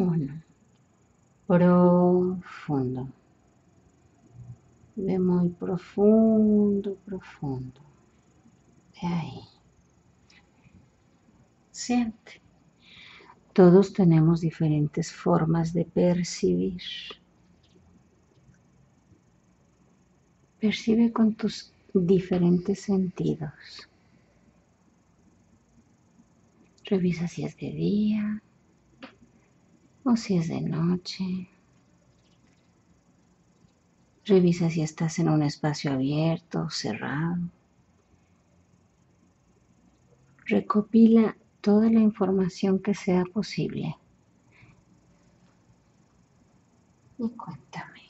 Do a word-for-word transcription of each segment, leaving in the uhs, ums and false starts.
Uno. Profundo. Ve muy profundo, profundo. Ve ahí. Siente. Todos tenemos diferentes formas de percibir. Percibe con tus diferentes sentidos. Revisa si es de día o si es de noche. Revisa si estás en un espacio abierto o cerrado. Recopila toda la información que sea posible. Y cuéntame.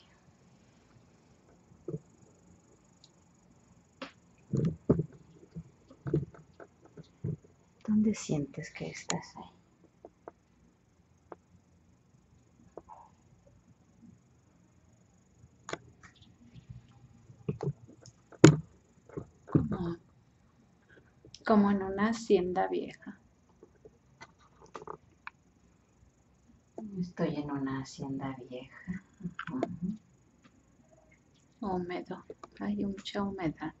¿Dónde sientes que estás ahí? Como, como en una hacienda vieja. Estoy en una hacienda vieja. Uh-huh. Húmedo. Hay mucha humedad.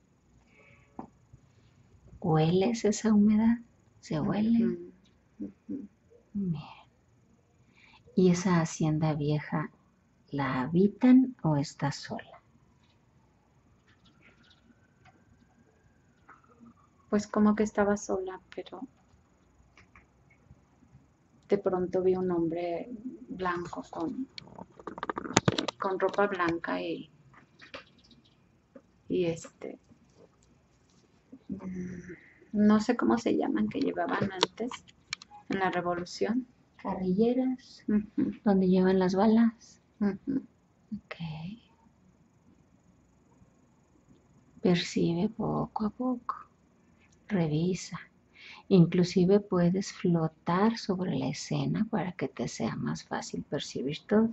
¿Hueles esa humedad? ¿Se huele? Uh-huh. Uh-huh. Bien. ¿Y esa hacienda vieja la habitan o está sola? Pues como que estaba sola, pero de pronto vi un hombre blanco con, con ropa blanca y, y este, no sé cómo se llaman, que llevaban antes en la revolución. Carrilleras, Uh-huh. donde llevan las balas. Uh-huh. Ok. Percibe poco a poco. Revisa. Inclusive puedes flotar sobre la escena para que te sea más fácil percibir todo.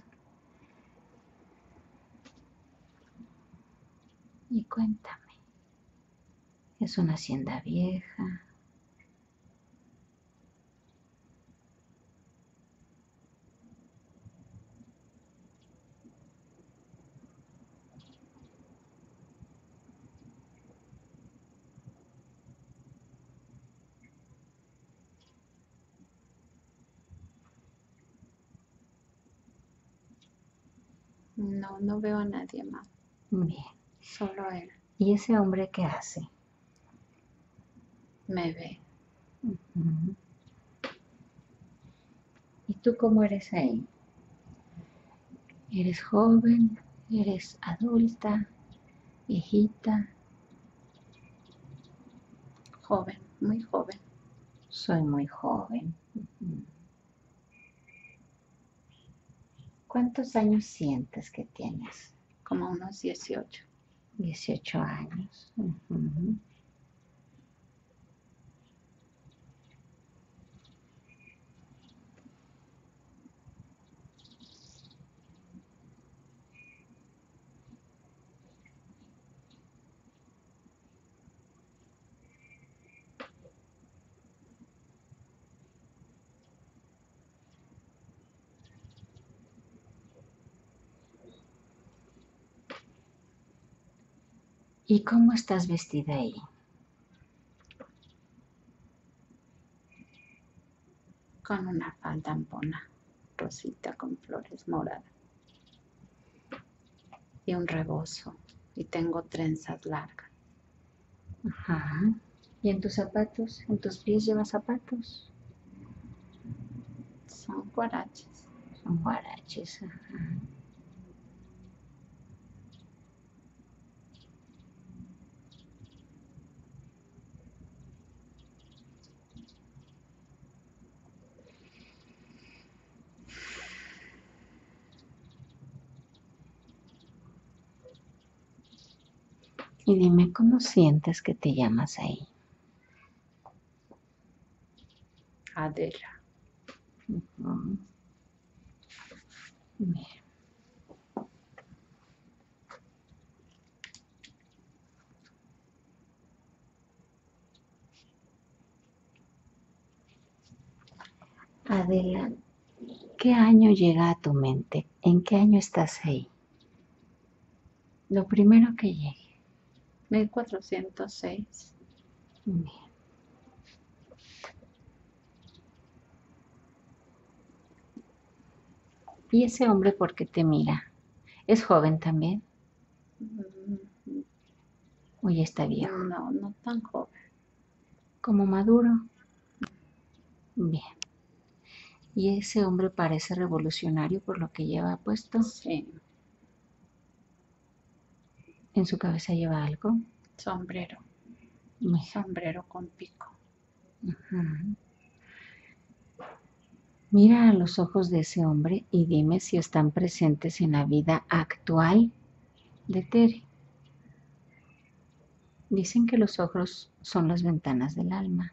Y cuéntame. ¿Es una hacienda vieja? No, no veo a nadie más. Bien. Solo él. ¿Y ese hombre qué hace? Me ve. Uh-huh. ¿Y tú cómo eres ahí? ¿Eres joven? ¿Eres adulta? ¿Viejita? Joven, muy joven. Soy muy joven. Uh-huh. ¿Cuántos años sientes que tienes? Como unos dieciocho. dieciocho años. Uh-huh. ¿Y cómo estás vestida ahí? Con una falda ampona, rosita con flores moradas. Y un rebozo. Y tengo trenzas largas. Ajá. ¿Y en tus zapatos? ¿En tus pies llevas zapatos? Son guaraches. Son guaraches. Ajá. Y dime, ¿cómo sientes que te llamas ahí? Adela. Uh-huh. Bien. Adela, ¿Qué año llega a tu mente? ¿En qué año estás ahí? Lo primero que llegue. mil cuatrocientos seis. Bien. ¿Y ese hombre por qué te mira? ¿Es joven también? Mm, ¿O ya está viejo? No, no tan joven. ¿Como maduro? Bien. ¿Y ese hombre parece revolucionario por lo que lleva puesto? Sí, ¿En su cabeza lleva algo? sombrero. Bien. Sombrero con pico. Ujú. Mira a los ojos de ese hombre y dime si están presentes en la vida actual de Tere. Dicen que los ojos son las ventanas del alma.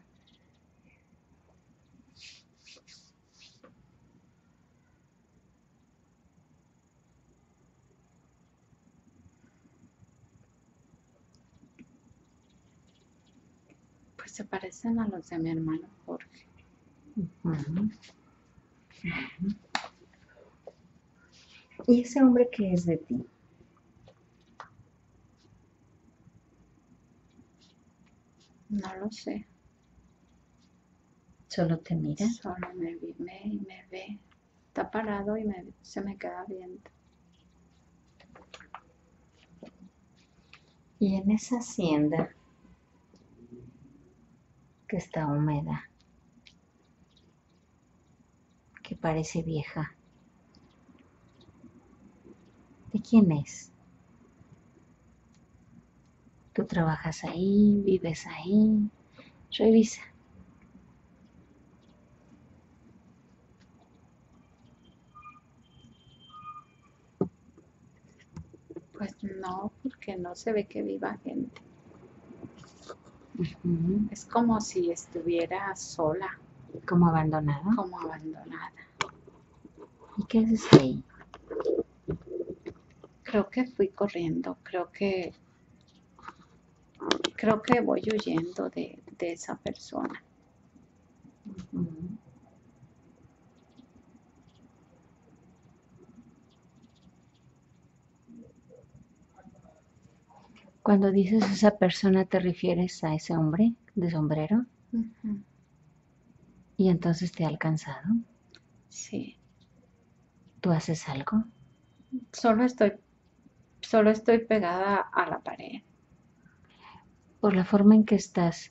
Pues se parecen a los de mi hermano Jorge. Ujú. ¿Y ese hombre qué es de ti? No lo sé. ¿Solo te mira? Solo me, vi- me, me ve. Está parado y me, se me queda viendo. Y en esa hacienda que está húmeda, que parece vieja, ¿de quién es? ¿Tú trabajas ahí? ¿Vives ahí? Revisa. Pues no, porque no se ve que viva gente. Ujú. Es como si estuviera sola, ¿Como abandonado? como abandonada. ¿Y qué haces ahí? Creo que fui corriendo, creo que creo que voy huyendo de, de esa persona. Ujú. Cuando dices esa persona, ¿te refieres a ese hombre de sombrero? Ujú. ¿Y entonces te ha alcanzado? Sí, ¿Tú haces algo? solo estoy, solo estoy pegada a la pared. Por la forma en que estás,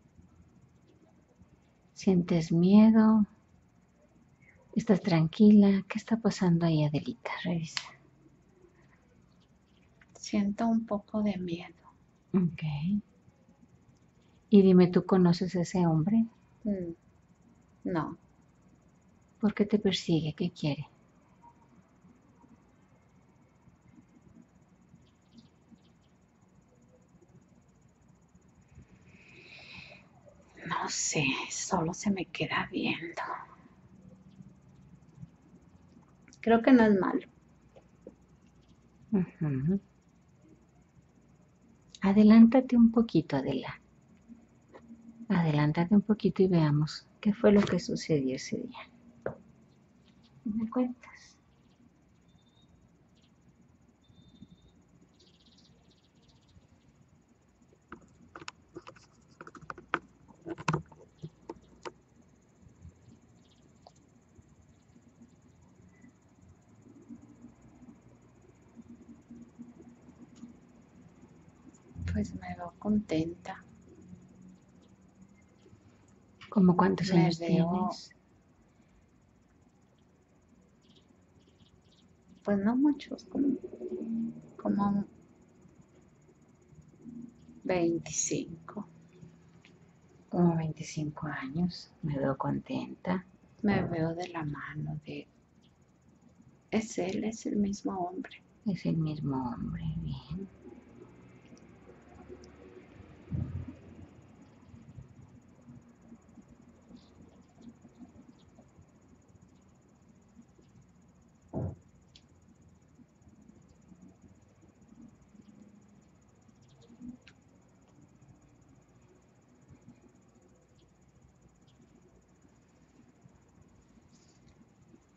¿sientes miedo? ¿Estás tranquila? ¿Qué está pasando ahí, Adelita? Revisa. Siento un poco de miedo. Ok. Y dime, ¿tú conoces a ese hombre? Mm, No, ¿Por qué te persigue? ¿Qué quiere? no sé, solo se me queda viendo. Creo que no es malo. Ujú. Adelántate un poquito, Adela. Adelántate un poquito y veamos qué fue lo que sucedió ese día. ¿Me cuentas? Pues me veo contenta. ¿Cómo cuántos Me años veo, tienes? pues no muchos, como, como veinticinco. Como veinticinco años. Me veo contenta. Me veo de la mano de... Es él, es el mismo hombre. Es el mismo hombre. Bien.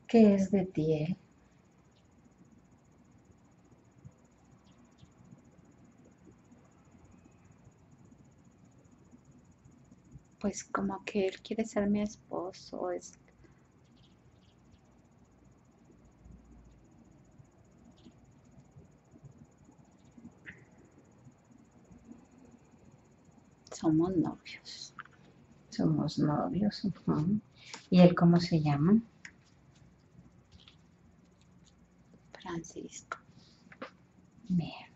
¿Qué es de ti él? Pues como que él quiere ser mi esposo, es somos novios. Somos novios. Uh-huh. ¿Y él cómo se llama? Francisco. Bien.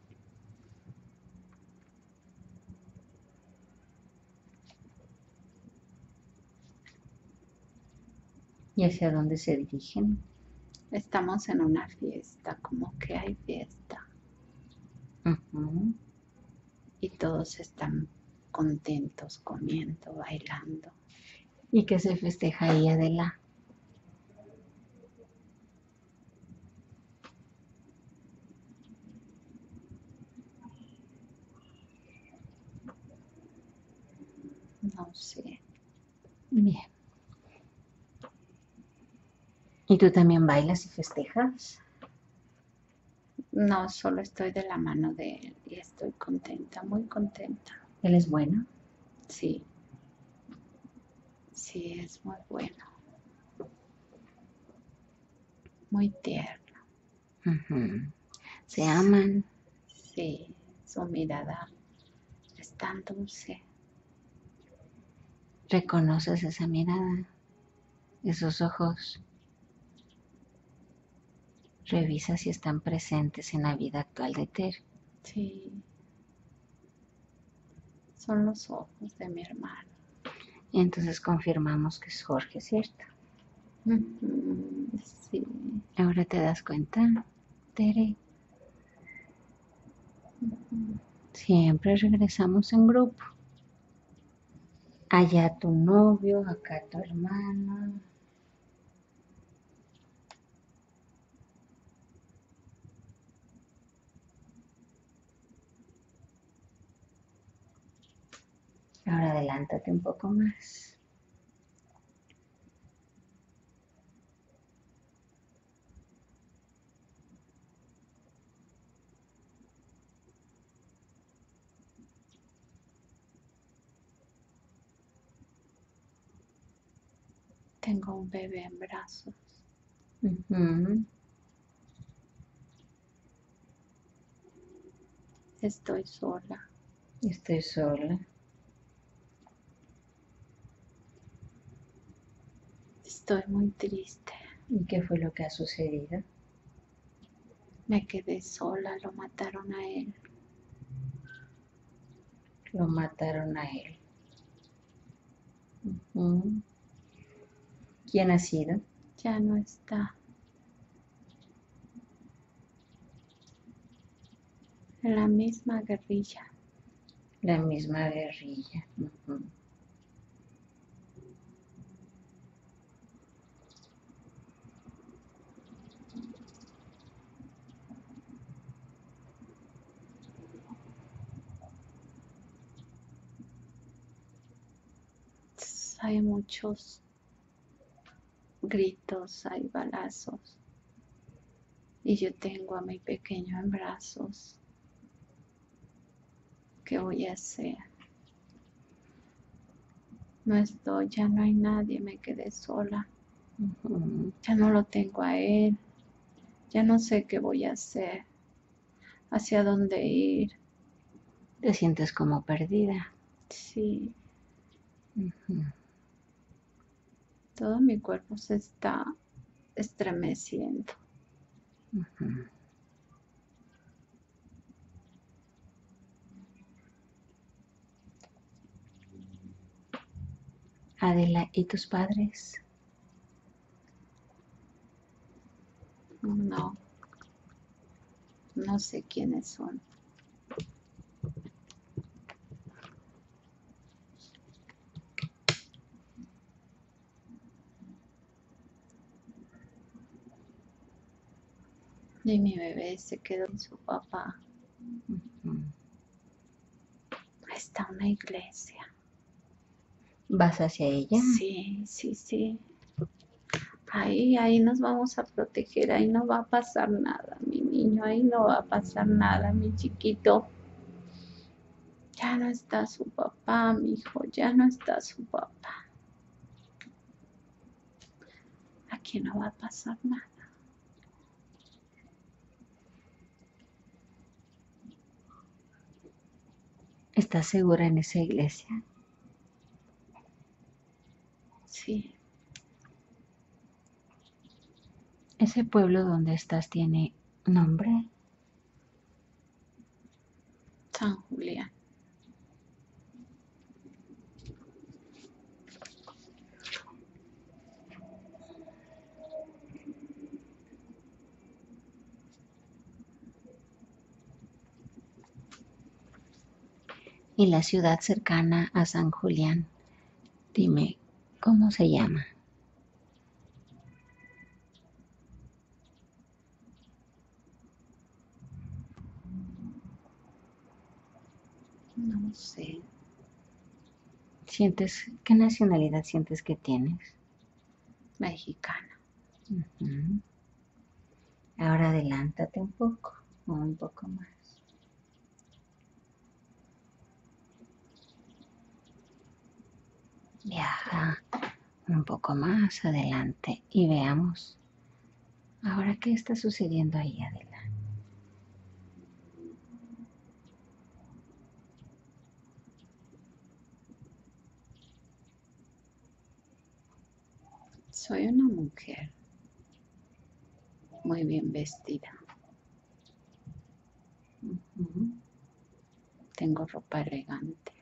¿Y hacia dónde se dirigen? Estamos en una fiesta, como que hay fiesta. Uh-huh. Y todos están contentos, comiendo, bailando. ¿Y qué se festeja ahí, Adela? No sé. Bien. ¿Y tú también bailas y festejas? No, solo estoy de la mano de él y estoy contenta, muy contenta. ¿Él es bueno? Sí, sí, es muy bueno. Muy tierno. Uh-huh. ¿Se aman? Sí, su mirada es tan dulce. ¿Reconoces esa mirada? Esos ojos. Revisa si están presentes en la vida actual de Ter. Sí, son los ojos de mi hermano. Y entonces confirmamos que es Jorge, ¿cierto? Uh-huh, sí. Ahora te das cuenta, Tere. Uh-huh. Siempre regresamos en grupo. Allá tu novio, acá tu hermano. Ahora adelántate un poco más. Tengo un bebé en brazos. Uh-huh. Estoy sola. Estoy sola. Estoy muy triste. ¿Y qué fue lo que ha sucedido? Me quedé sola, lo mataron a él. Lo mataron a él. Uh-huh. ¿Quién ha sido? Ya no está. En la misma guerrilla. La misma guerrilla. Uh-huh. Hay muchos gritos, hay balazos. Y yo tengo a mi pequeño en brazos. ¿Qué voy a hacer? No estoy, ya no hay nadie, me quedé sola. Uh-huh. Ya no lo tengo a él. Ya no sé qué voy a hacer. Hacia dónde ir. Te sientes como perdida. Sí, Uh-huh. todo mi cuerpo se está estremeciendo. Uh-huh. Adela, ¿y tus padres? No, no sé quiénes son. Y mi bebé se quedó en su papá. Uh-huh. Está una iglesia. ¿Vas hacia ella? Sí, sí, sí. Ahí, ahí nos vamos a proteger, ahí no va a pasar nada, mi niño, ahí no va a pasar nada, mi chiquito. Ya no está su papá, mi hijo, ya no está su papá. Aquí no va a pasar nada. ¿Estás segura en esa iglesia? Sí, ¿Ese pueblo donde estás tiene nombre? San Julián. Y la ciudad cercana a San Julián, dime, ¿cómo se llama? No sé, ¿Sientes, qué nacionalidad sientes que tienes? mexicana. Ujú. Ahora adelántate un poco, un poco más. Viaja un poco más adelante y veamos ahora qué está sucediendo ahí adelante. Soy una mujer muy bien vestida. Ujú. Tengo ropa elegante.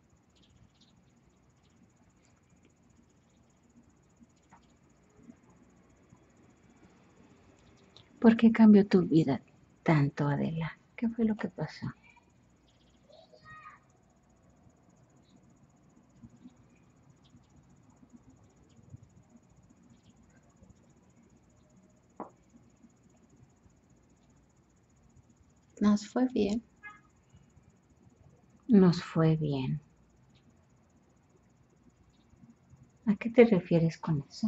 ¿Por qué cambió tu vida tanto, Adela? ¿Qué fue lo que pasó? Nos fue bien. Nos fue bien. ¿A qué te refieres con eso?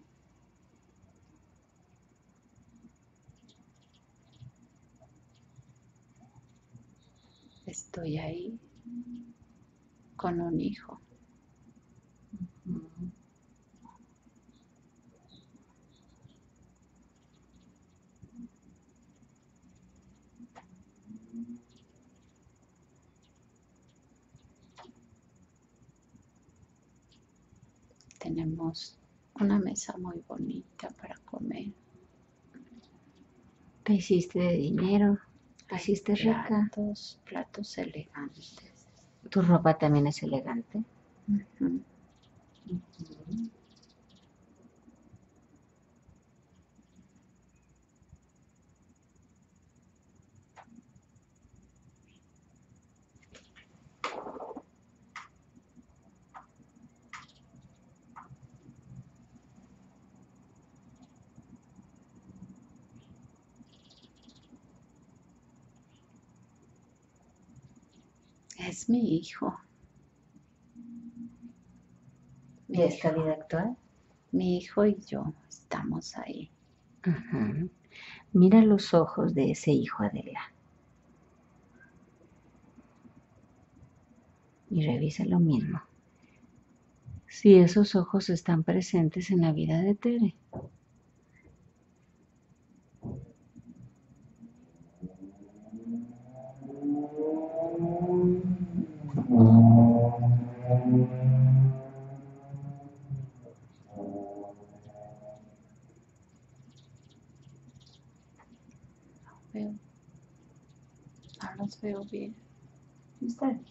Estoy ahí con un hijo. Ujú. Tenemos una mesa muy bonita para comer. ¿Te hiciste de dinero? ¿Te Hay hiciste rica? platos, platos elegantes. ¿Tu ropa también es elegante? Ujú. Ujú. Es mi hijo. Mi ¿De esta hijo. vida actual? Mi hijo y yo estamos ahí. Ajá. Mira los ojos de ese hijo, Adela, y revisa lo mismo. Si esos ojos están presentes en la vida de Tere. Veo, no los veo bien. Está bien.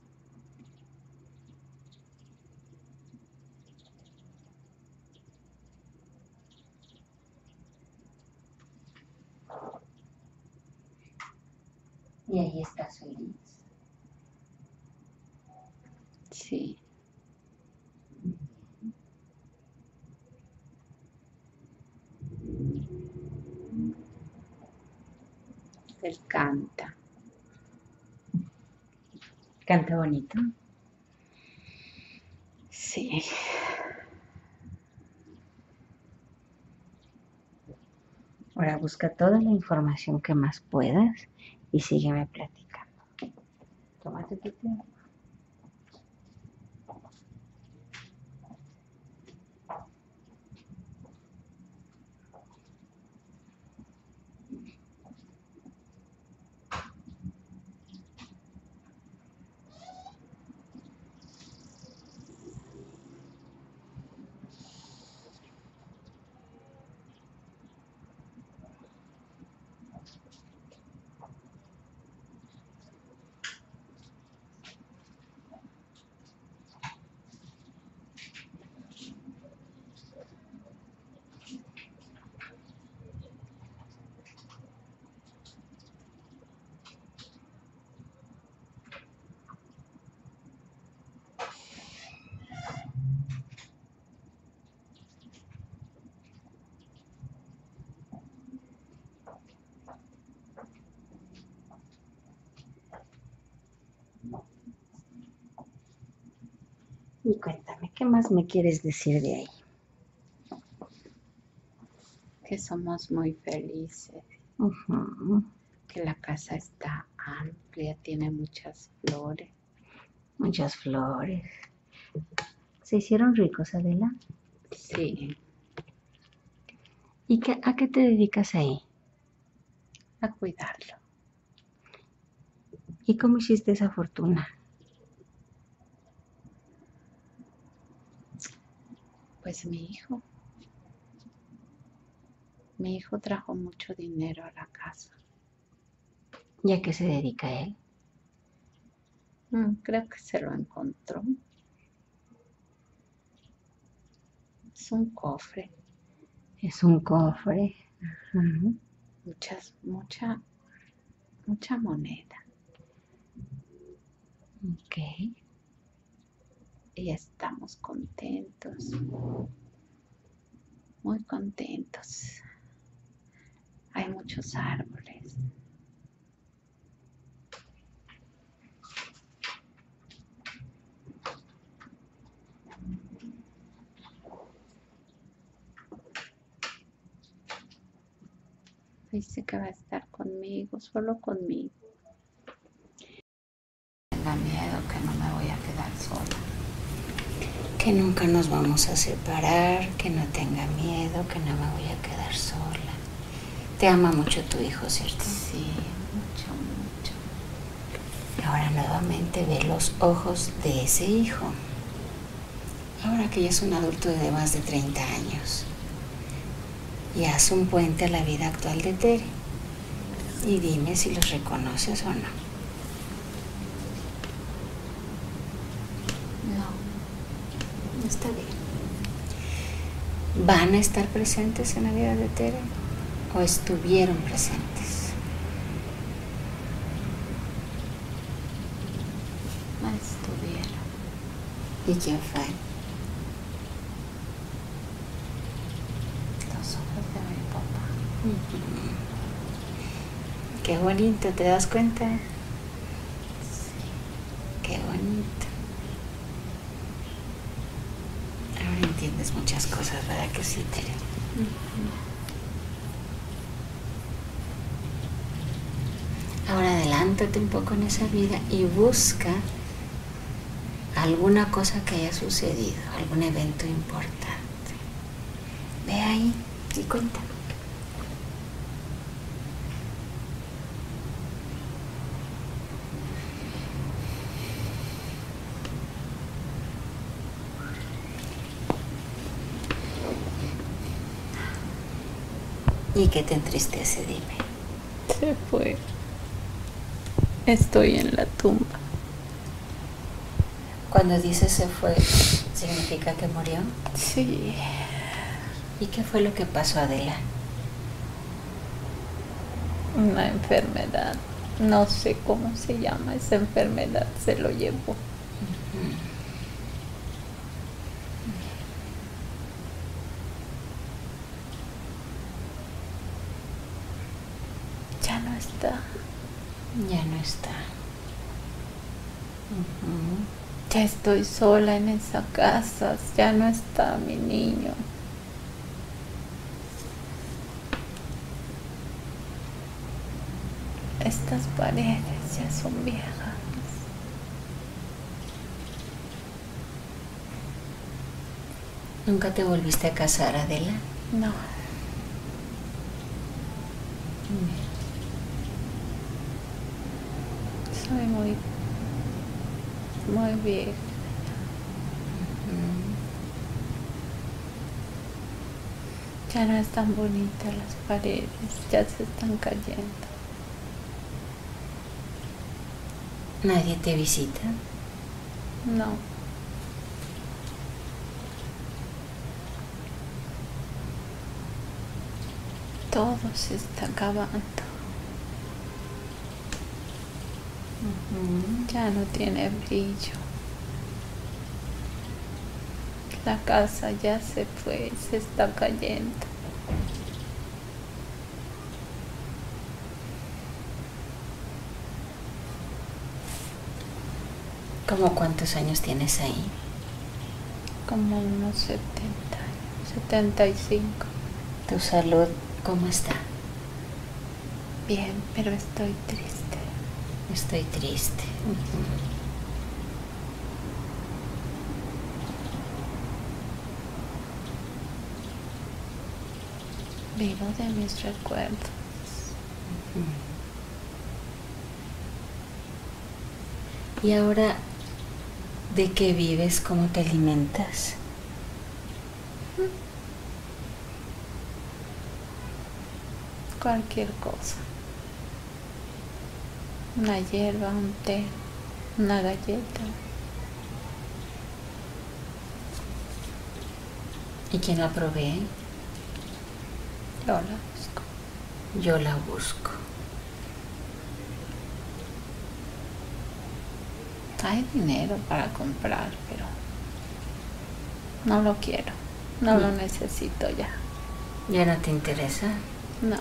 Y ahí estás feliz. Sí, él canta. Canta bonito. Sí, Ahora busca toda la información que más puedas y sígueme platicando. Tómate tu tiempo. Y cuéntame, ¿qué más me quieres decir de ahí? Que somos muy felices, Uh-huh. que la casa está amplia, tiene muchas flores. Muchas flores. ¿Se hicieron ricos, Adela? Sí. ¿Y qué, a qué te dedicas ahí? A cuidarlo. ¿Y cómo hiciste esa fortuna? Pues mi hijo. Mi hijo trajo mucho dinero a la casa. ¿Y a qué se dedica él? Mm, creo que se lo encontró. Es un cofre. Es un cofre. Uh-huh. Muchas, mucha, mucha moneda. Ok. Y estamos contentos. Muy contentos. Hay muchos árboles. Dice que va a estar conmigo, solo conmigo. Tenga miedo que no me voy a quedar sola. Que nunca nos vamos a separar, que no tenga miedo, que no me voy a quedar sola. Te ama mucho tu hijo, ¿cierto? Sí, mucho, mucho. Ahora nuevamente ve los ojos de ese hijo. Ahora que ya es un adulto de más de treinta años. Y haz un puente a la vida actual de Tere. Y dime si los reconoces o no. No. Está bien. ¿Van a estar presentes en la vida de Tere? ¿O estuvieron presentes? No estuvieron. ¿Y quién fue? Los ojos de mi papá. Uh-huh. Qué bonito, ¿te das cuenta? Sí. Qué bonito. Ahora entiendes muchas cosas, ¿verdad que sí, Tere? Uh-huh. Ahora adelántate un poco en esa vida y busca alguna cosa que haya sucedido, algún evento importante. Ve ahí y cuéntame. ¿Y qué te entristece? Dime. Se fue. Estoy en la tumba. Cuando dices se fue, ¿significa que murió? Sí. ¿Y qué fue lo que pasó, Adela? Una enfermedad. No sé cómo se llama esa enfermedad. Se lo llevó. Uh-huh. Ya no está. Ya no está. Uh-huh. Ya estoy sola en esa casa. Ya no está mi niño. Estas paredes ya son viejas. ¿Nunca te volviste a casar, Adela? No. Soy muy, muy vieja. Ya no están bonitas las paredes, ya se están cayendo. ¿Nadie te visita? No. Todo se está acabando. Uh-huh. Ya no tiene brillo. La casa ya se fue, se está cayendo. ¿Cómo cuántos años tienes ahí? Como unos setenta, setenta y cinco. ¿Tu salud cómo está? Bien, pero estoy triste. Estoy triste. Uh-huh. Vivo de mis recuerdos. ¿Y ahora de qué vives? ¿Cómo te alimentas? Cualquier cosa. Una hierba, un té, una galleta. ¿Y quién la provee? Yo la busco. Yo la busco. Hay dinero para comprar, pero no lo quiero. No lo necesito ya. ¿Ya no te interesa? No.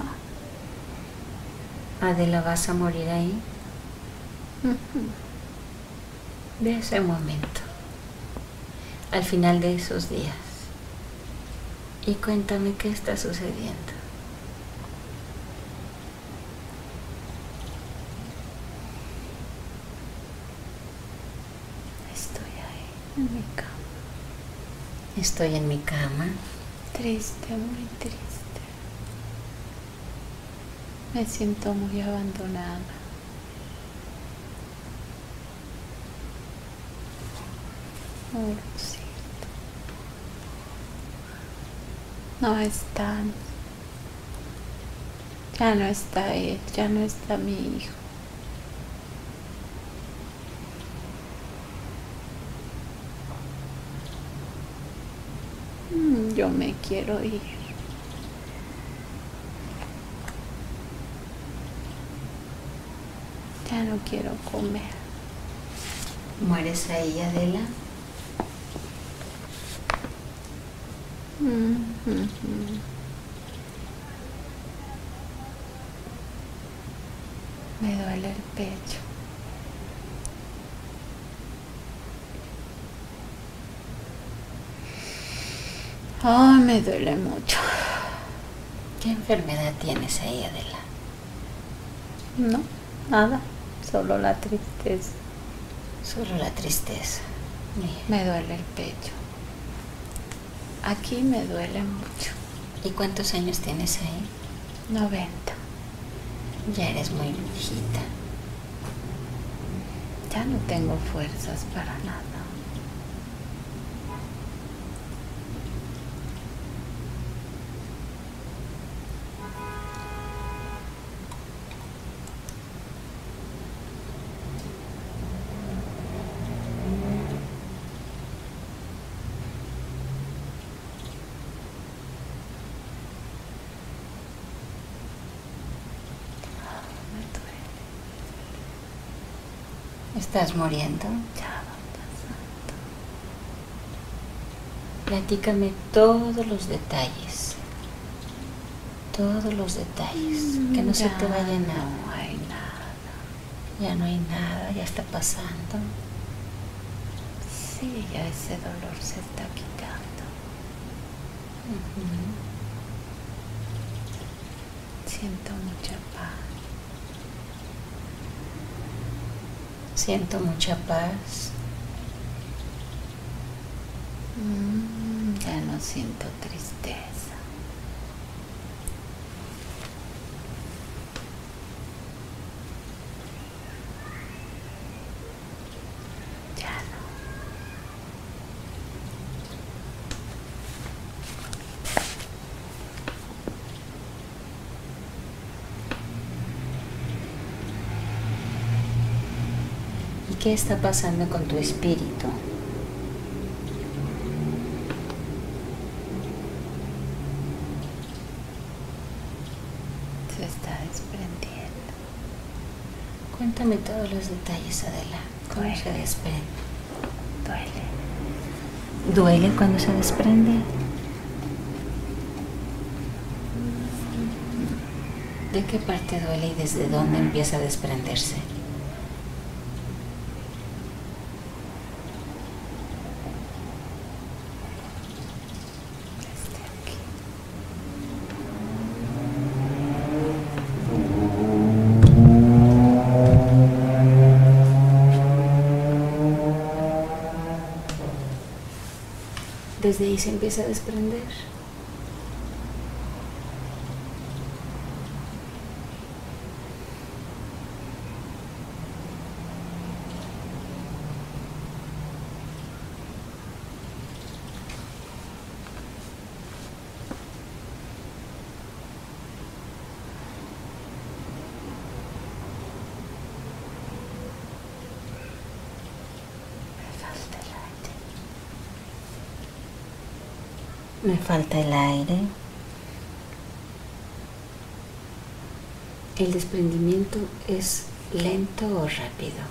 Adela, ¿vas a morir ahí? Uh-huh. De ese momento. Al final de esos días. Y cuéntame qué está sucediendo. Estoy ahí, en mi cama. Estoy en mi cama. Triste, muy triste. Me siento muy abandonada. Muy lo siento. No están. Ya no está él, ya no está mi hijo. Mm, yo me quiero ir. Ya no quiero comer. ¿Mueres ahí, Adela? Mm, mm, mm. Me duele el pecho. Ay, me duele mucho. ¿Qué enfermedad tienes ahí, Adela? No, nada, solo la tristeza. Solo la tristeza. Mira. Me duele el pecho. Aquí me duele mucho. ¿Y cuántos años tienes ahí? noventa. Ya eres muy viejita. Ya no tengo fuerzas para nada. ¿Estás muriendo? Ya va pasando. Platícame todos los detalles. Todos los detalles. Mm, que no se te vaya nada. No hay nada. Ya no hay nada, ya está pasando. Sí, ya ese dolor se está quitando. Uh-huh. Siento mucha paz. Siento mucha paz. Mm, ya no siento tristeza. Ya no. ¿Y qué está pasando con tu espíritu? Se está desprendiendo. Cuéntame todos los detalles, Adela. ¿Cómo Duele. se desprende? Duele. ¿Duele cuando se desprende? ¿De qué parte duele y desde dónde empieza a desprenderse? Desde aquí. Desde ahí se empieza a desprender. Me falta el aire. Me falta el aire. ¿El desprendimiento es lento o rápido?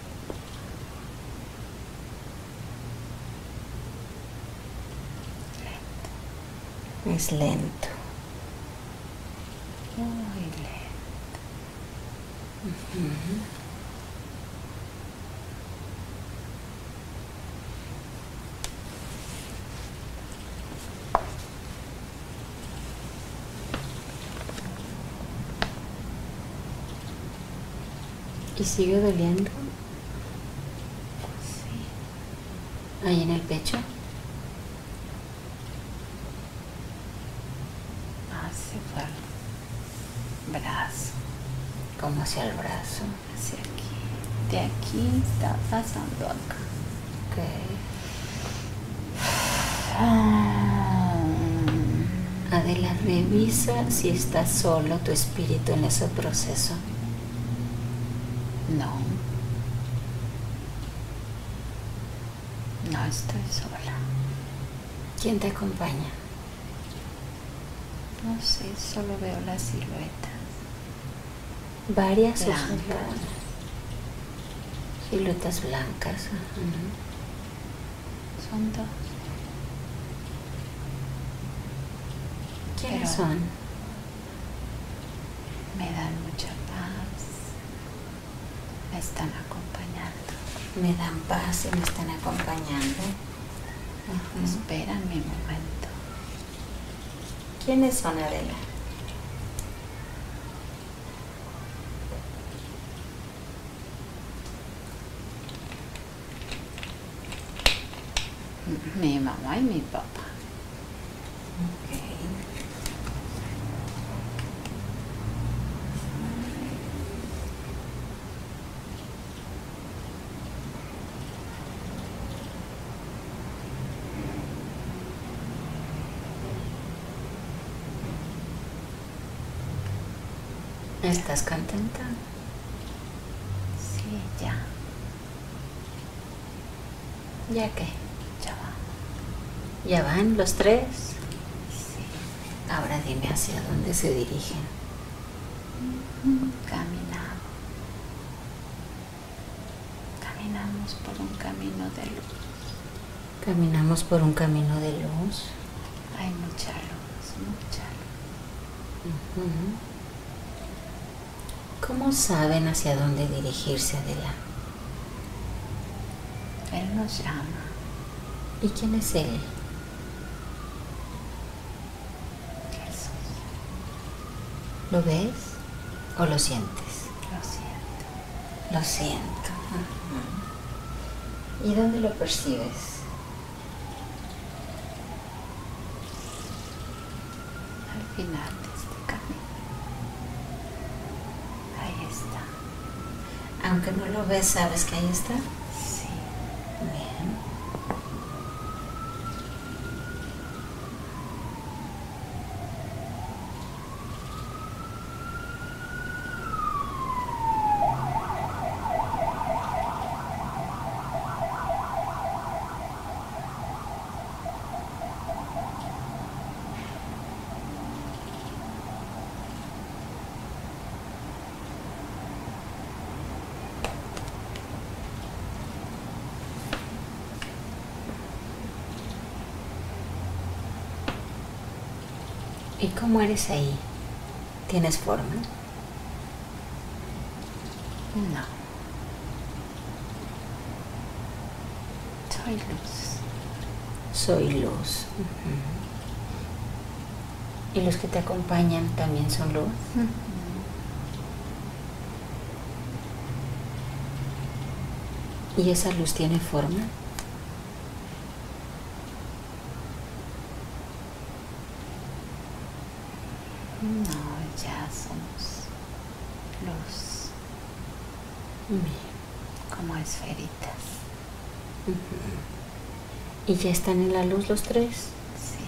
Lento. Es lento. Muy lento. Ujú. ¿Y sigue doliendo? Sí. ¿Ahí en el pecho? Hacia el brazo. ¿Cómo hacia el brazo? Hacia aquí. De aquí está pasando acá. Ok. Adela, revisa si está solo tu espíritu en ese proceso. No. No estoy sola. ¿Quién te acompaña? No sé, solo veo las siluetas. Varias Blancas. siluetas. Siluetas blancas. Ujú. Son dos. ¿Quiénes Pero- son? Me dan mucha paz. Me están acompañando. Me dan paz y me están acompañando. Ujú. Esperan mi momento. ¿Quiénes son, Adela? Mi mamá y mi papá. Ok. ¿Estás contenta? Sí, ya. ¿Ya qué? Ya va. ¿Ya van los tres? Sí. Ahora dime hacia dónde se dirigen. Caminamos. Caminamos por un camino de luz. Caminamos por un camino de luz. Hay mucha luz, mucha luz. Ujú. ¿Cómo saben hacia dónde dirigirse, Adela? Él nos llama. ¿Y quién es él? Jesús. ¿Lo ves o lo sientes? Lo siento. Lo siento. Ajá. ¿Y dónde lo percibes? Al final de este camino. Ahí está. Aunque no lo ves, ¿sabes que ahí está? Sí. Bien. ¿Y cómo eres ahí? ¿Tienes forma? No. Soy luz. Soy luz. Uh-huh. ¿Y los que te acompañan también son luz? Uh-huh. ¿Y esa luz tiene forma? No, ya somos luz. Bien. Como esferitas. Uh-huh. ¿Y ya están en la luz los tres? Sí.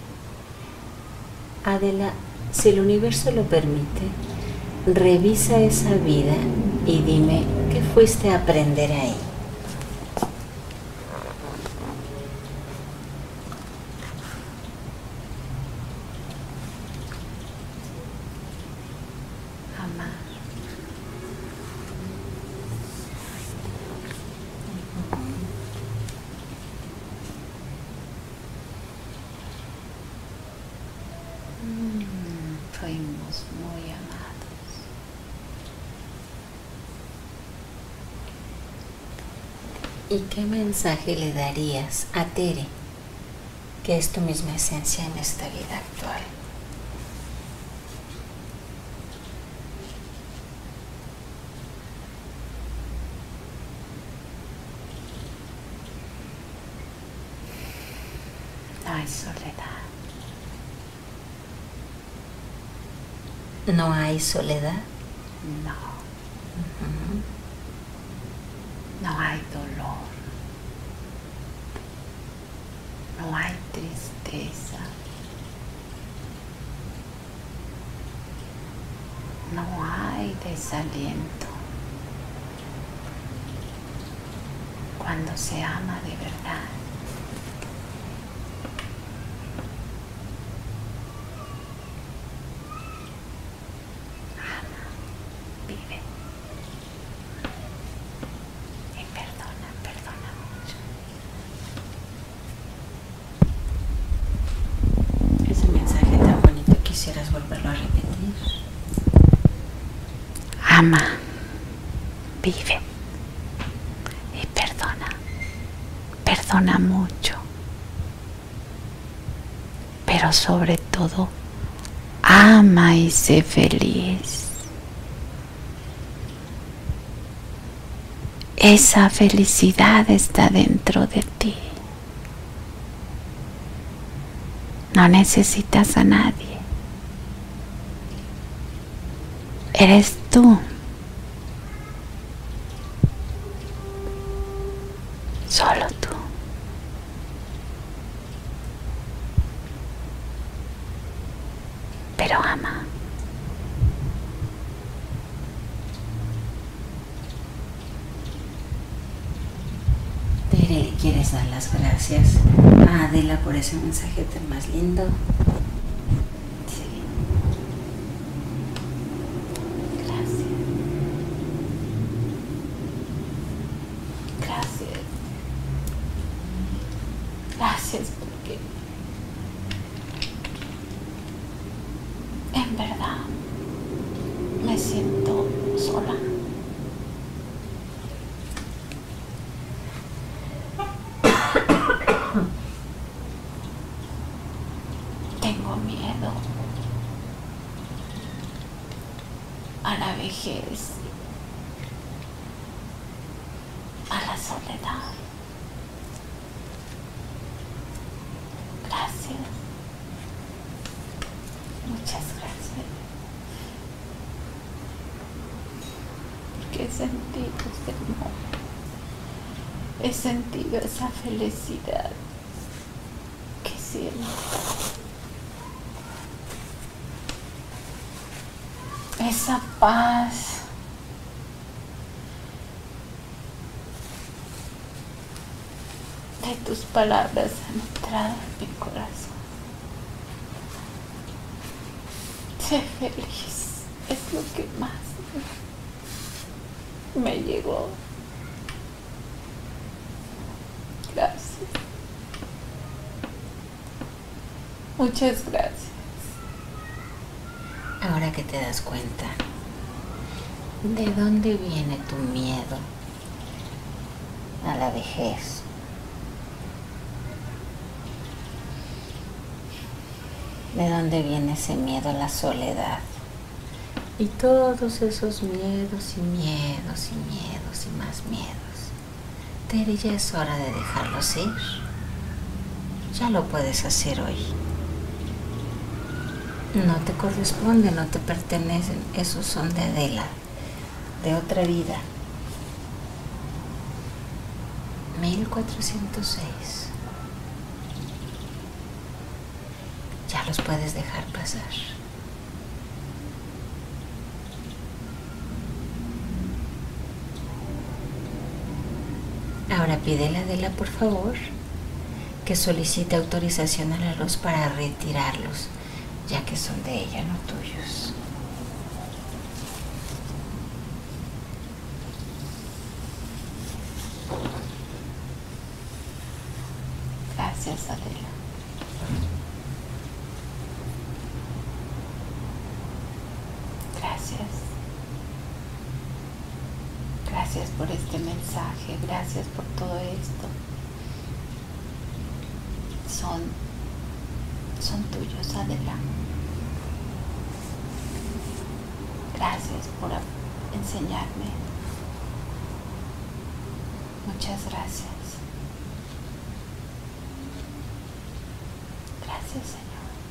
Adela, si el universo lo permite, revisa esa vida y dime qué fuiste a aprender ahí. Fuimos muy amados. ¿Y qué mensaje le darías a Tere, que es tu misma esencia en esta vida actual? No hay soledad. ¿No hay soledad? No. Uh-huh. No hay dolor. No hay tristeza. No hay desaliento. Cuando se ama de verdad. ¿Quisieras volverlo a repetir? Ama, vive y perdona. Perdona mucho. Pero sobre todo, ama y sé feliz. Esa felicidad está dentro de ti. No necesitas a nadie. Eres tú. Solo tú. Pero ama. Tere, ¿quieres dar las gracias a Adela por ese mensaje tan más lindo? Gracias porque en verdad me siento sola. Tengo miedo a la vejez la soledad. Gracias. Muchas gracias. Porque he sentido ese amor. He sentido esa felicidad que siento. Esa paz. De tus palabras han entrado en mi corazón. Sé feliz, es lo que más me llegó. Gracias. Muchas gracias. Ahora que te das cuenta, ¿de dónde viene tu miedo a la vejez? ¿De dónde viene ese miedo a la soledad? Y todos esos miedos y miedos y miedos y más miedos. Tere, ya es hora de dejarlos ir. Ya lo puedes hacer hoy. No te corresponde, no te pertenecen. Esos son de Adela, de otra vida. mil cuatrocientos seis. Ya los puedes dejar pasar. Ahora pídele a Adela, por favor, que solicite autorización a la luz para retirarlos, ya que son de ella, no tuyos. Gracias, Adela. Gracias. Gracias por este mensaje, gracias por todo esto. Son, son tuyos, Adela. Gracias por enseñarme. Muchas gracias. Gracias, Señor.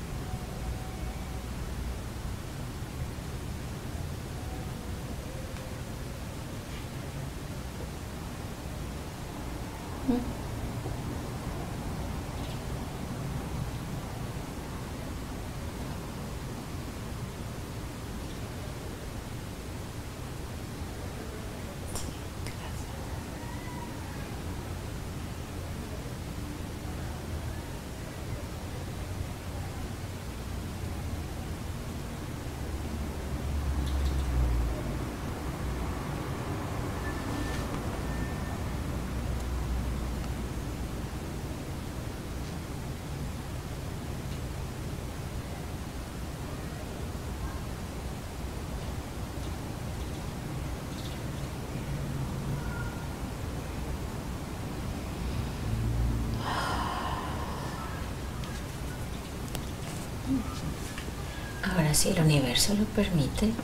Ahora, si el universo lo permite,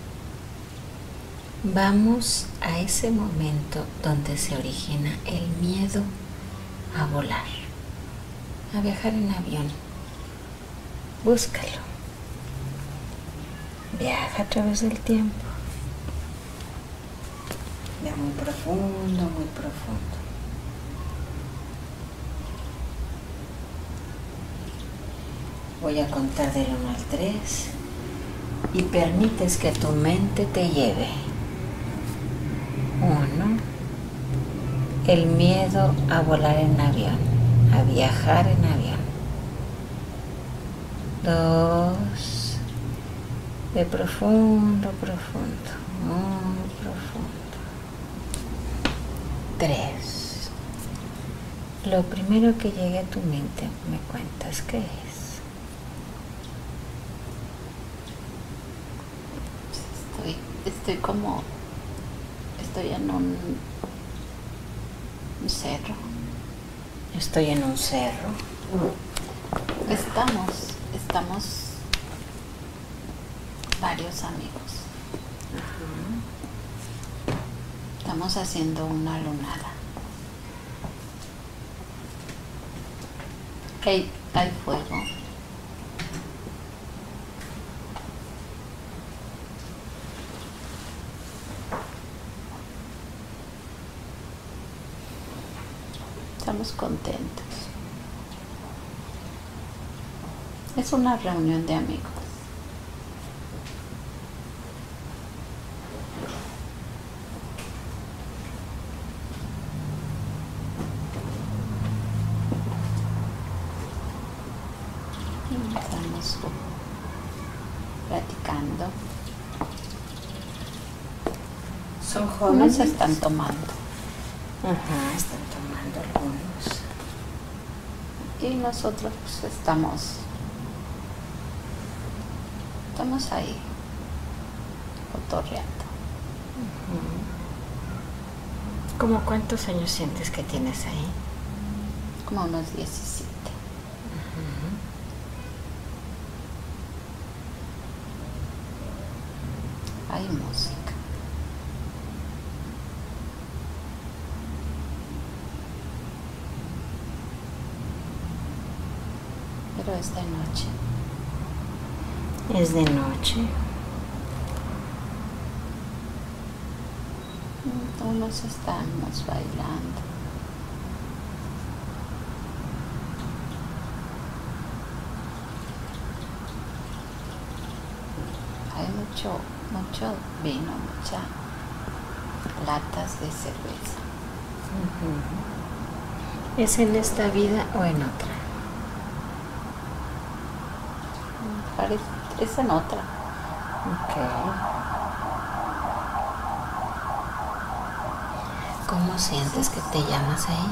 vamos a ese momento donde se origina el miedo a volar, a viajar en avión. Búscalo. Viaja a través del tiempo. Ya muy profundo, muy profundo. Voy a contar del uno al tres y permites que tu mente te lleve. Uno, el miedo a volar en avión, a viajar en avión. Dos, de profundo, profundo, muy profundo. Tres, lo primero que llegue a tu mente, me cuentas qué es. Estoy, estoy como, estoy en un, un cerro. Estoy en un cerro. Estamos, estamos varios amigos. Ajá. Estamos haciendo una lunada. Hay, hay fuego. Estamos contentos. Es una reunión de amigos. Estamos platicando. Son jóvenes. Unos están tomando. Ajá, están tomando algunos. Y nosotros pues estamos, estamos ahí, cotorreando. ¿Cómo cuántos años sientes que tienes ahí? Como unos diecisiete. Hay música. Pero es de noche. Es de noche. Unos estamos bailando. Hay mucho, mucho vino, muchas latas de cerveza. Uh-huh. ¿Es en esta vida o en otra? Parece, es en otra. Ok. ¿Cómo sientes que te llamas ahí?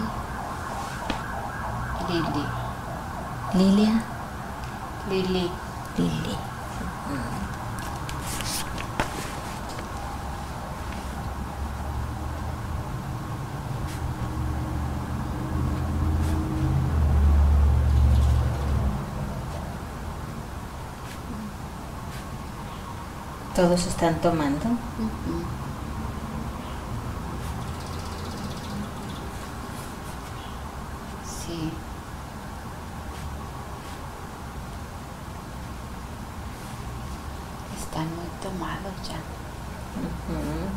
Lili. ¿Lilia? Lili. Lili. ¿Todos están tomando? Uh-huh. Sí. Están muy tomados ya. Uh-huh.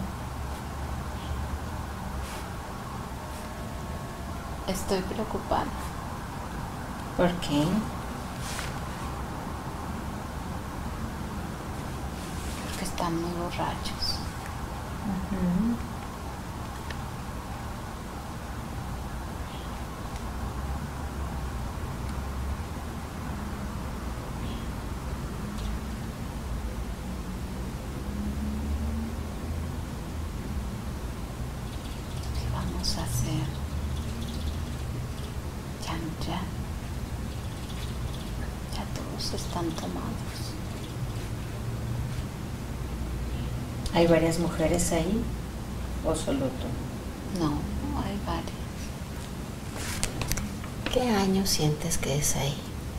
Estoy preocupada. ¿Por qué? Porque están muy borrachos. Uh-huh. ¿Qué vamos a hacer? Ya, ya. Ya todos están tomados. ¿Hay varias mujeres ahí o solo tú? No, hay varias. ¿Qué año sientes que es ahí?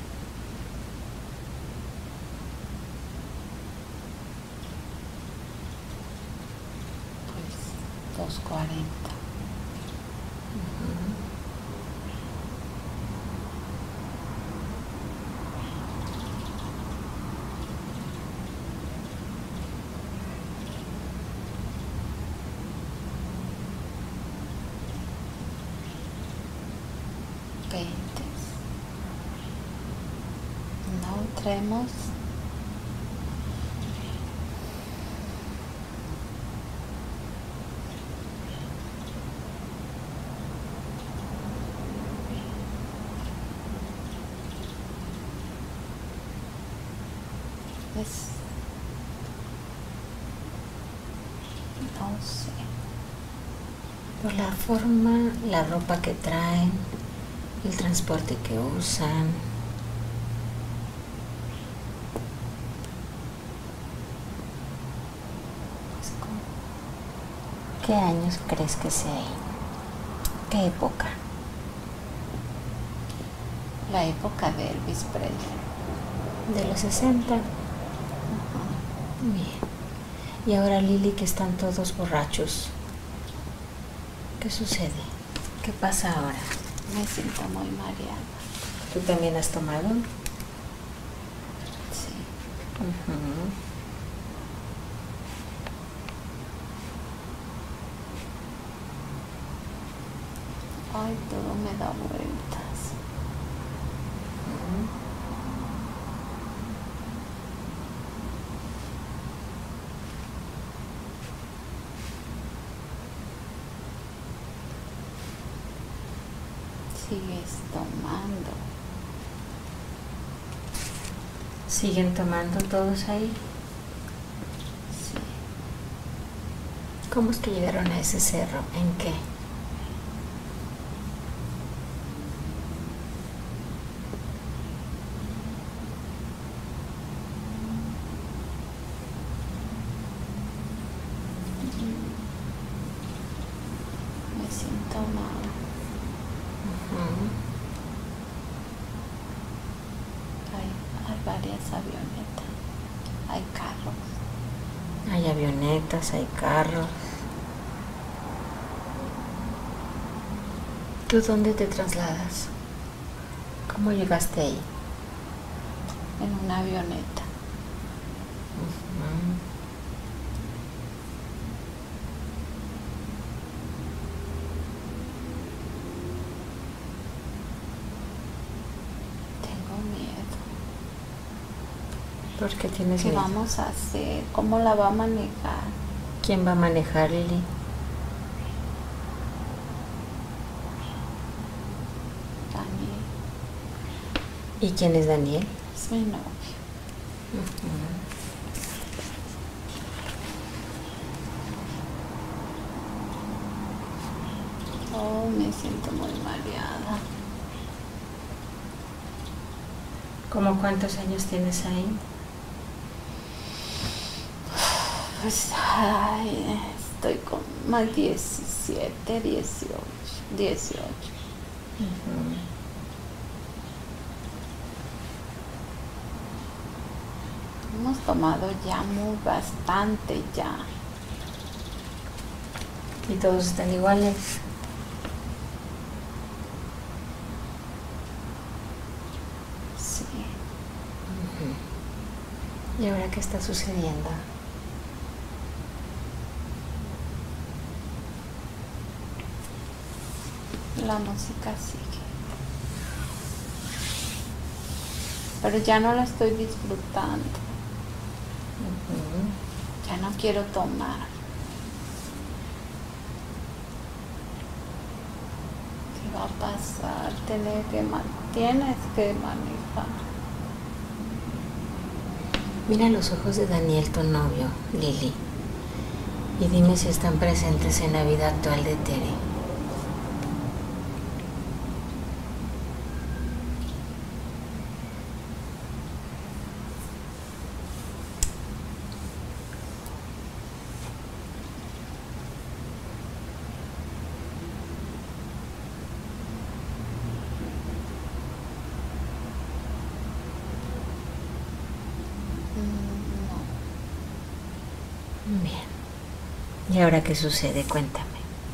Pues dos cuarenta. veinte. No traemos. Es, no sé. Por la forma, la ropa que traen, el transporte que usan. Es como, ¿Qué años crees que sea ahí? ¿Qué época? la época de Elvis Presley. De los sesenta. Bien. Y ahora, Lili, que están todos borrachos. ¿Qué sucede? ¿Qué pasa ahora? Me siento muy mareada. ¿Tú también has tomado? Sí. Uh-huh. Ay, todo me da vueltas. Uh-huh. Sigues tomando. ¿Siguen tomando todos ahí? Sí. ¿Cómo es que llegaron a ese cerro? ¿En qué? Me siento mal. Uh-huh. Hay, hay varias avionetas. Hay carros. Hay avionetas, hay carros. ¿Tú dónde te trasladas? ¿Cómo llegaste ahí? En una avioneta. Uh-huh. Tengo miedo. ¿Por qué tienes ¿Qué miedo? vamos a hacer? ¿Cómo la va a manejar? ¿Quién va a manejar, Lili? Daniel. ¿Y quién es Daniel? Es mi novio. Uh-huh. Oh, me siento muy mareada. ¿Cómo cuántos años tienes ahí? Pues, ay, estoy con más diecisiete, dieciocho, dieciocho. Uh-huh. Hemos tomado ya muy bastante ya. ¿Y todos están iguales? Sí. Uh-huh. ¿Y ahora qué está sucediendo? La música sigue. Pero ya no la estoy disfrutando. Uh-huh. Ya no quiero tomar. ¿Qué va a pasar? Tienes que, man- tienes que manejar. Mira los ojos de Daniel, tu novio, Lili, y dime si están presentes en la vida actual de Tere. Mm, Bien. ¿Y ahora qué sucede? Cuéntame.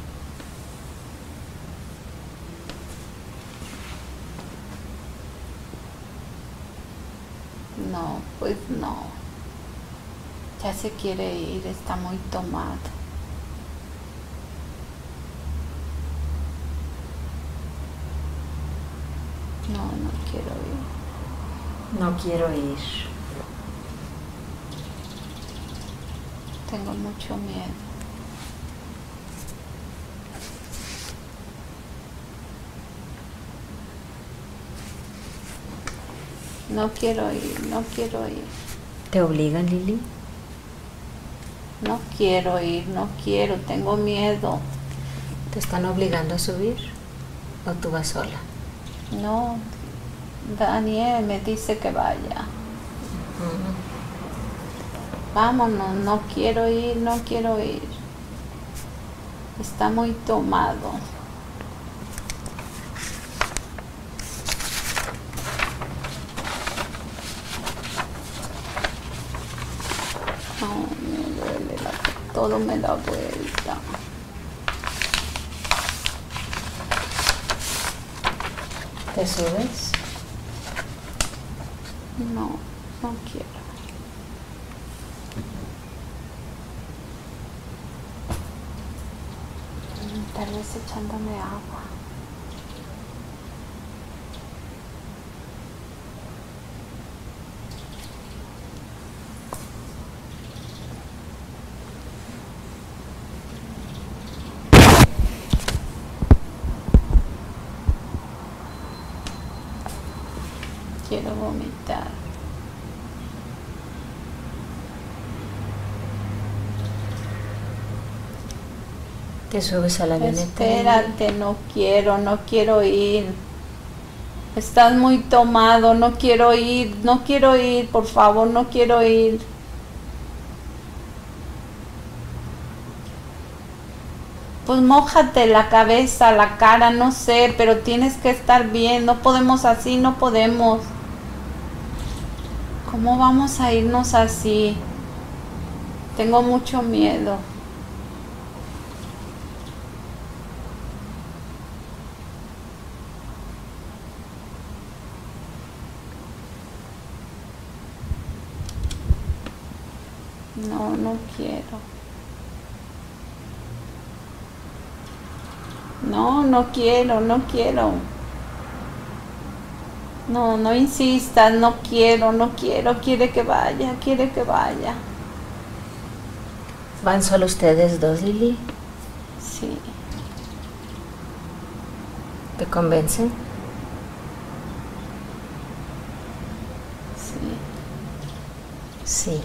No, no, pues no. Ya se quiere ir, está muy tomado. No, no quiero ir. No quiero ir. Tengo mucho miedo. No quiero ir, no quiero ir. ¿Te obligan, Lili? No quiero ir, no quiero, tengo miedo. ¿Te están obligando a subir? ¿O tú vas sola? No, Daniel me dice que vaya. Uh-huh. Vámonos, no quiero ir, no quiero ir. Está muy tomado. No, me duele, la- todo me da vuelta. ¿Te subes? No, no quiero. Tal vez echándome agua. Quiero vomitar. ¿Te subes a la avioneta? Espérate, no quiero, no quiero ir. Estás muy tomado, no quiero ir, no quiero ir, por favor, no quiero ir. Pues mójate la cabeza, la cara, no sé, pero tienes que estar bien, no podemos así, no podemos. ¿Cómo vamos a irnos así? Tengo mucho miedo. No, no quiero. No, no quiero, no quiero. No, no insistas, no quiero, no quiero, quiere que vaya, quiere que vaya. ¿Van solo ustedes dos, Lili? Sí. ¿Te convencen? Sí. Sí.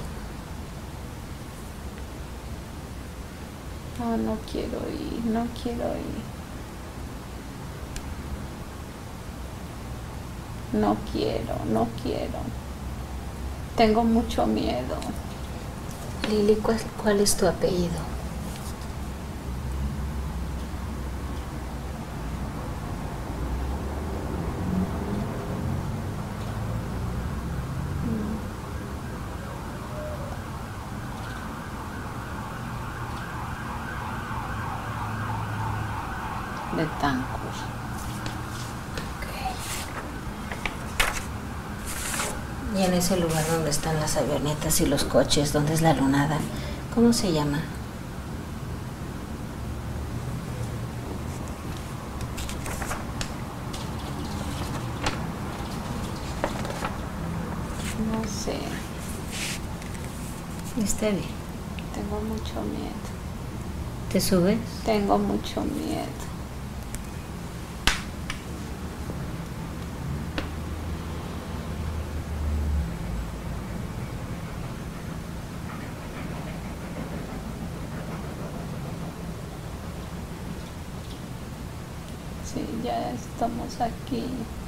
No, no quiero ir, no quiero ir. No quiero, no quiero. Tengo mucho miedo. Lili, ¿cuál, cuál es tu apellido? Betancourt. Y en ese lugar donde están las avionetas y los coches, donde es la lunada, ¿cómo se llama? No sé. Está bien. Tengo mucho miedo. ¿Te subes? Tengo mucho miedo. Sí, ya estamos aquí.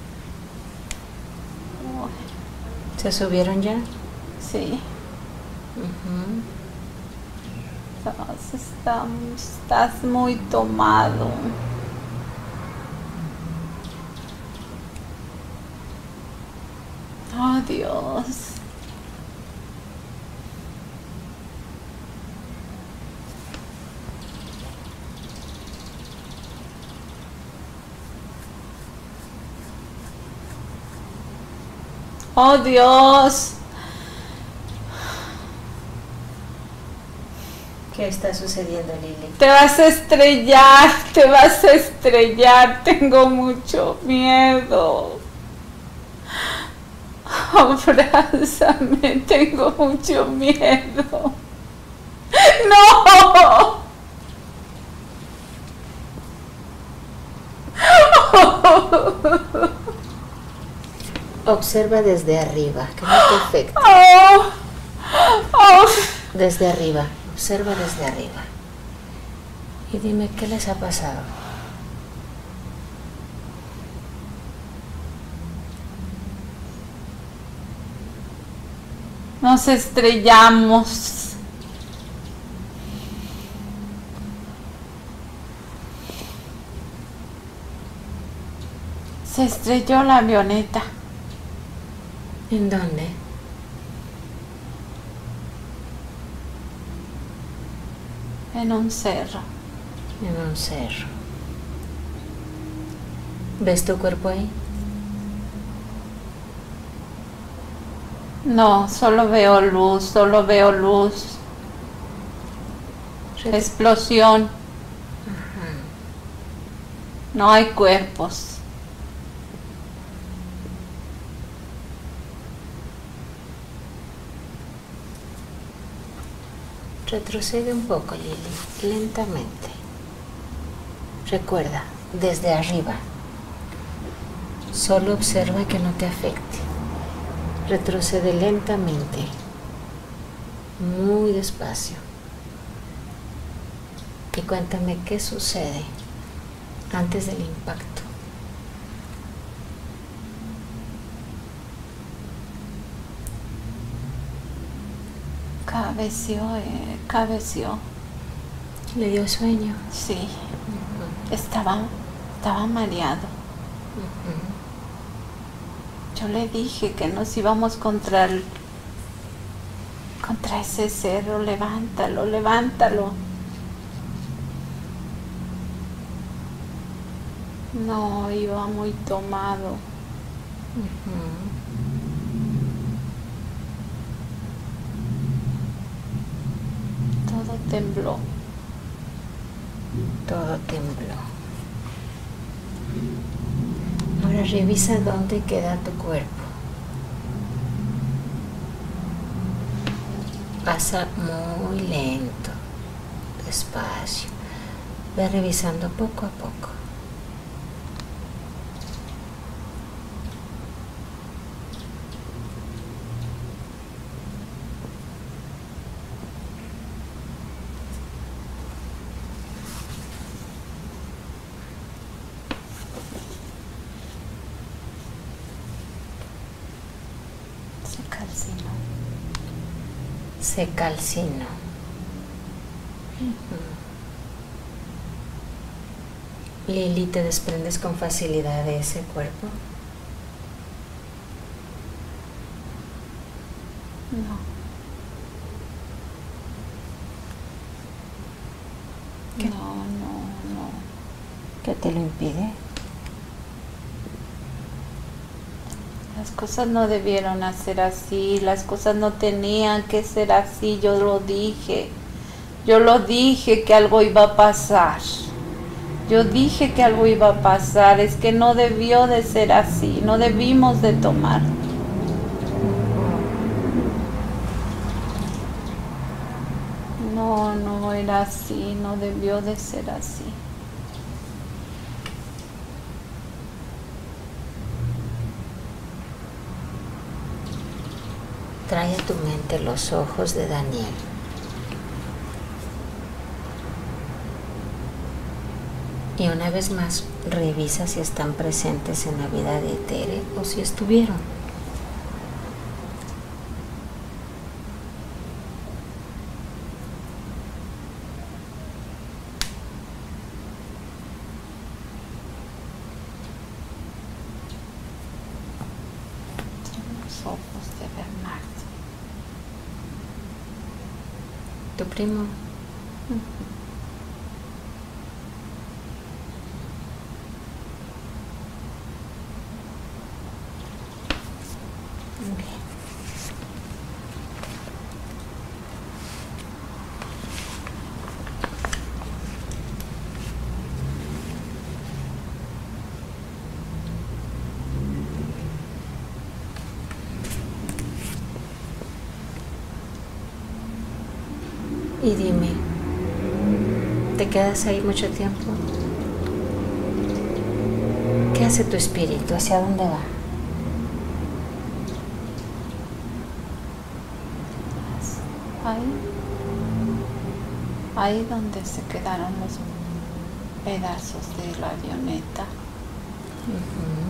Oh, ¿Se subieron ya? sí. Uh-huh. Estás, estamos, estás muy tomado. Oh, Dios. Oh, Dios. ¿Qué está sucediendo, Lili? Te vas a estrellar, te vas a estrellar. Tengo mucho miedo. Abrázame, tengo mucho miedo. ¡No! Observa desde arriba, que no te afecte. Oh, oh. Desde arriba, observa desde arriba. Y dime, ¿qué les ha pasado? Nos estrellamos. Se estrelló la avioneta. ¿En dónde? En un cerro. En un cerro. ¿Ves tu cuerpo ahí? No, solo veo luz, solo veo luz. Ret- Explosión. Ajá. No hay cuerpos. Retrocede un poco, Lili, lentamente. Recuerda, desde arriba. Solo observa que no te afecte. Retrocede lentamente, muy despacio. Y cuéntame qué sucede antes del impacto. Cabeció, eh, cabeció. ¿Le dio sueño? Sí, Ujú, estaba, estaba mareado. ujú. Yo le dije que nos íbamos contra el, contra ese cerro. Levántalo, levántalo. No, iba muy tomado. Ujú. Todo tembló. Todo tembló. Ahora revisa dónde queda tu cuerpo. Pasa muy lento, despacio. Ve revisando poco a poco. Se calcinó. Se calcinó. Lili, ¿te desprendes con facilidad de ese cuerpo? No. ¿Qué? No, no, no. ¿Qué te lo impide? Las cosas no debieron hacer así, las cosas no tenían que ser así, yo lo dije. Yo lo dije que algo iba a pasar. Yo dije que algo iba a pasar, es que no debió de ser así, no debimos de tomar. No, no era así, no debió de ser así. Trae a tu mente los ojos de Daniel. Y una vez más, revisa si están presentes en la vida de Tere o si estuvieron. Son los ojos de Bernardo. ¿Tu primo? Bien. Y dime, ¿te quedas ahí mucho tiempo? ¿Qué hace tu espíritu? ¿Hacia dónde va? Ahí, ahí donde se quedaron los pedazos de la avioneta. Ujú.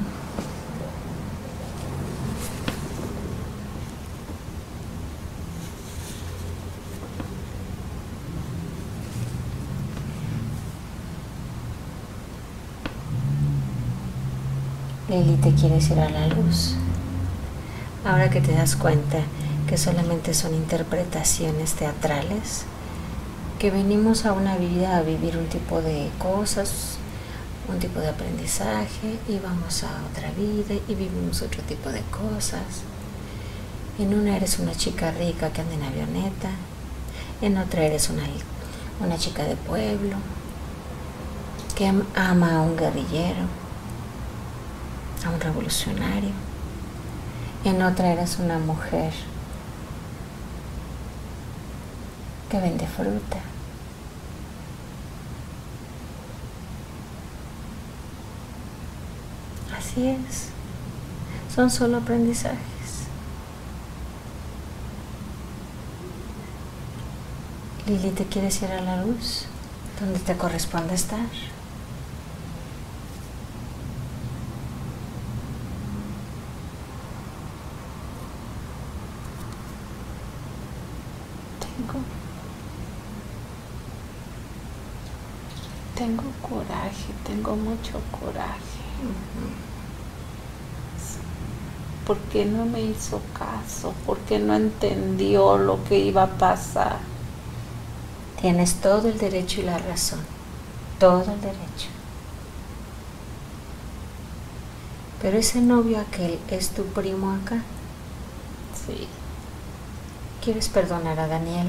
Lili, ¿te quieres ir a la luz? Ahora que te das cuenta que solamente son interpretaciones teatrales, que venimos a una vida a vivir un tipo de cosas, un tipo de aprendizaje, y vamos a otra vida y vivimos otro tipo de cosas. En una eres una chica rica que anda en avioneta, en otra eres una, una chica de pueblo que ama a un guerrillero, a un revolucionario. En otra eres una mujer que vende fruta. Así es. Son solo aprendizajes. Lili, ¿te quieres ir a la luz? ¿Dónde te corresponde estar? Tengo, tengo coraje, tengo mucho coraje. Uh-huh. ¿Por qué no me hizo caso? ¿Por qué no entendió lo que iba a pasar? Tienes todo el derecho y la razón. Todo el derecho. Pero ese novio aquel es tu primo acá. Sí. ¿Quieres perdonar a Daniel?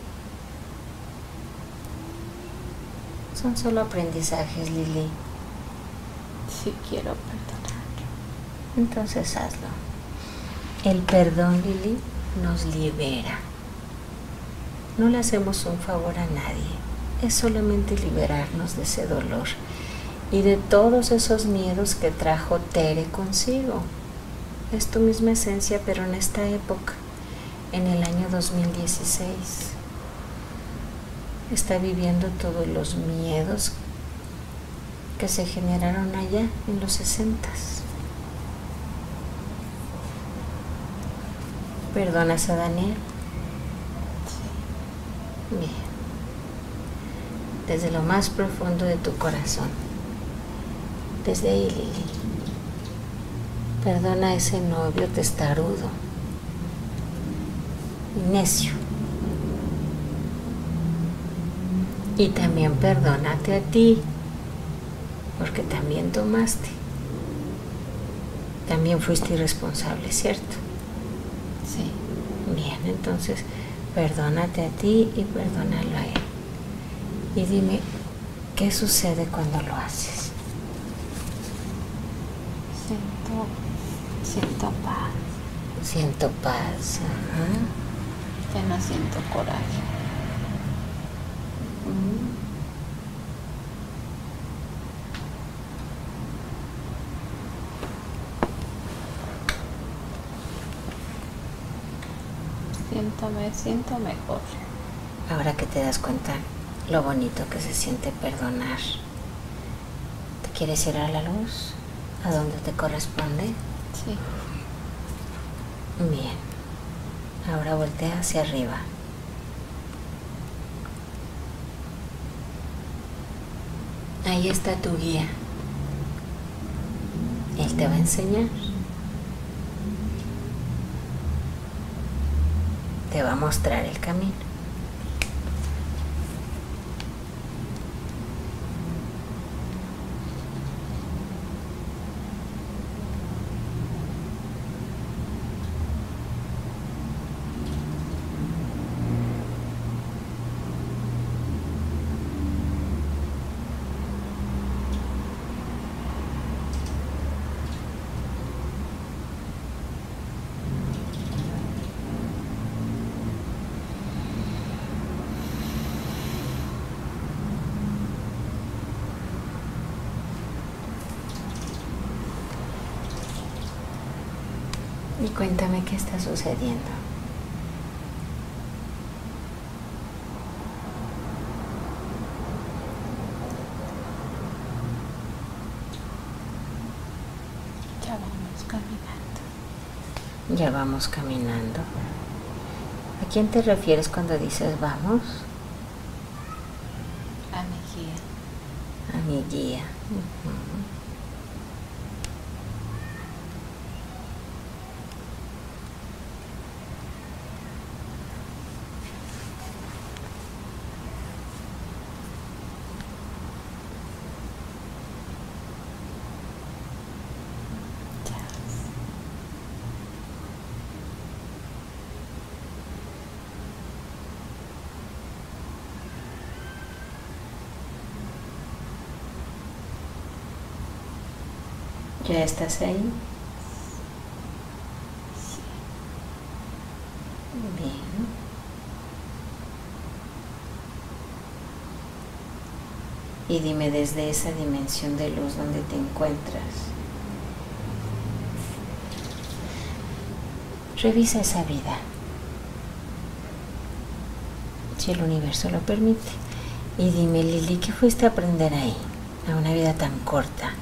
Son solo aprendizajes, Lili. Sí quiero perdonarlo. Entonces hazlo. El perdón, Lili, nos libera. No le hacemos un favor a nadie. Es solamente liberarnos de ese dolor y de todos esos miedos que trajo Tere consigo. Es tu misma esencia, pero en esta época, en el año dos mil dieciséis. Está viviendo todos los miedos que se generaron allá en los sesentas. ¿Perdonas a Daniel? Sí. Bien. Desde lo más profundo de tu corazón. Desde ahí, Lili. Perdona a ese novio testarudo y necio. Y también perdónate a ti, porque también tomaste. También fuiste irresponsable, ¿cierto? Sí. Bien, entonces perdónate a ti y perdónalo a él. Y dime, ¿qué sucede cuando lo haces? Siento, siento paz. Siento paz. Ajá. Ya no siento coraje. Mm. Siento, me siento mejor. Ahora que te das cuenta lo bonito que se siente perdonar, ¿te quieres ir a la luz? ¿A dónde te corresponde? Sí. Bien. Ahora voltea hacia arriba. Ahí está tu guía. Él te va a enseñar. Te va a mostrar el camino. Y cuéntame qué está sucediendo. Ya vamos caminando. Ya vamos caminando. ¿A quién te refieres cuando dices vamos? A mi guía. A mi guía. Uh-huh. ¿Ya estás ahí? Bien. Y dime desde esa dimensión de luz donde te encuentras. Revisa esa vida, si el universo lo permite. Y dime, Lili, ¿qué fuiste a aprender ahí, a una vida tan corta?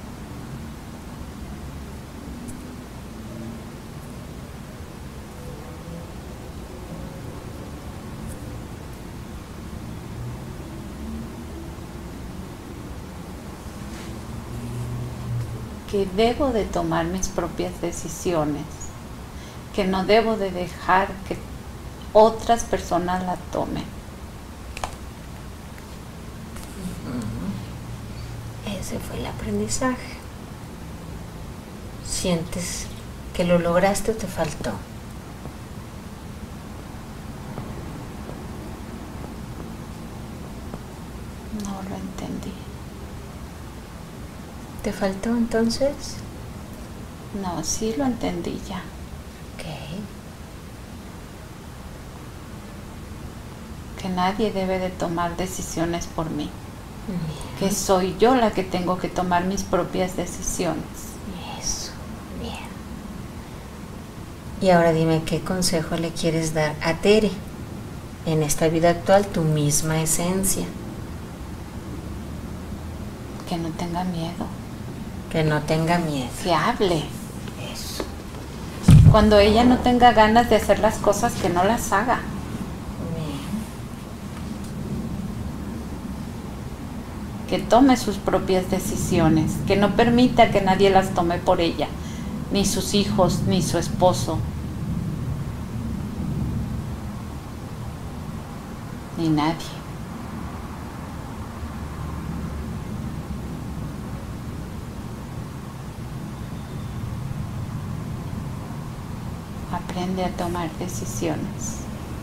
Que debo de tomar mis propias decisiones, que no debo de dejar que otras personas la tomen. Ese fue el aprendizaje. ¿Sientes que lo lograste o te faltó? No lo entendí. ¿Te faltó entonces? No, sí lo entendí ya. Ok. Que nadie debe de tomar decisiones por mí. Bien. Que soy yo la que tengo que tomar mis propias decisiones. Eso, bien. Y ahora dime, ¿qué consejo le quieres dar a Tere? En esta vida actual, tu misma esencia. Que no tenga miedo. Que no tenga miedo. Que hable. Eso. Cuando ella no tenga ganas de hacer las cosas, que no las haga. Que tome sus propias decisiones, que no permita que nadie las tome por ella, ni sus hijos, ni su esposo, ni nadie. Aprende a tomar decisiones.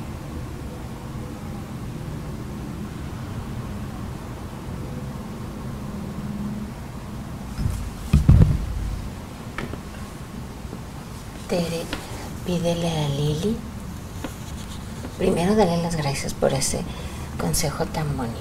Tere, pídele a Lili. Primero dale las gracias por ese consejo tan bonito.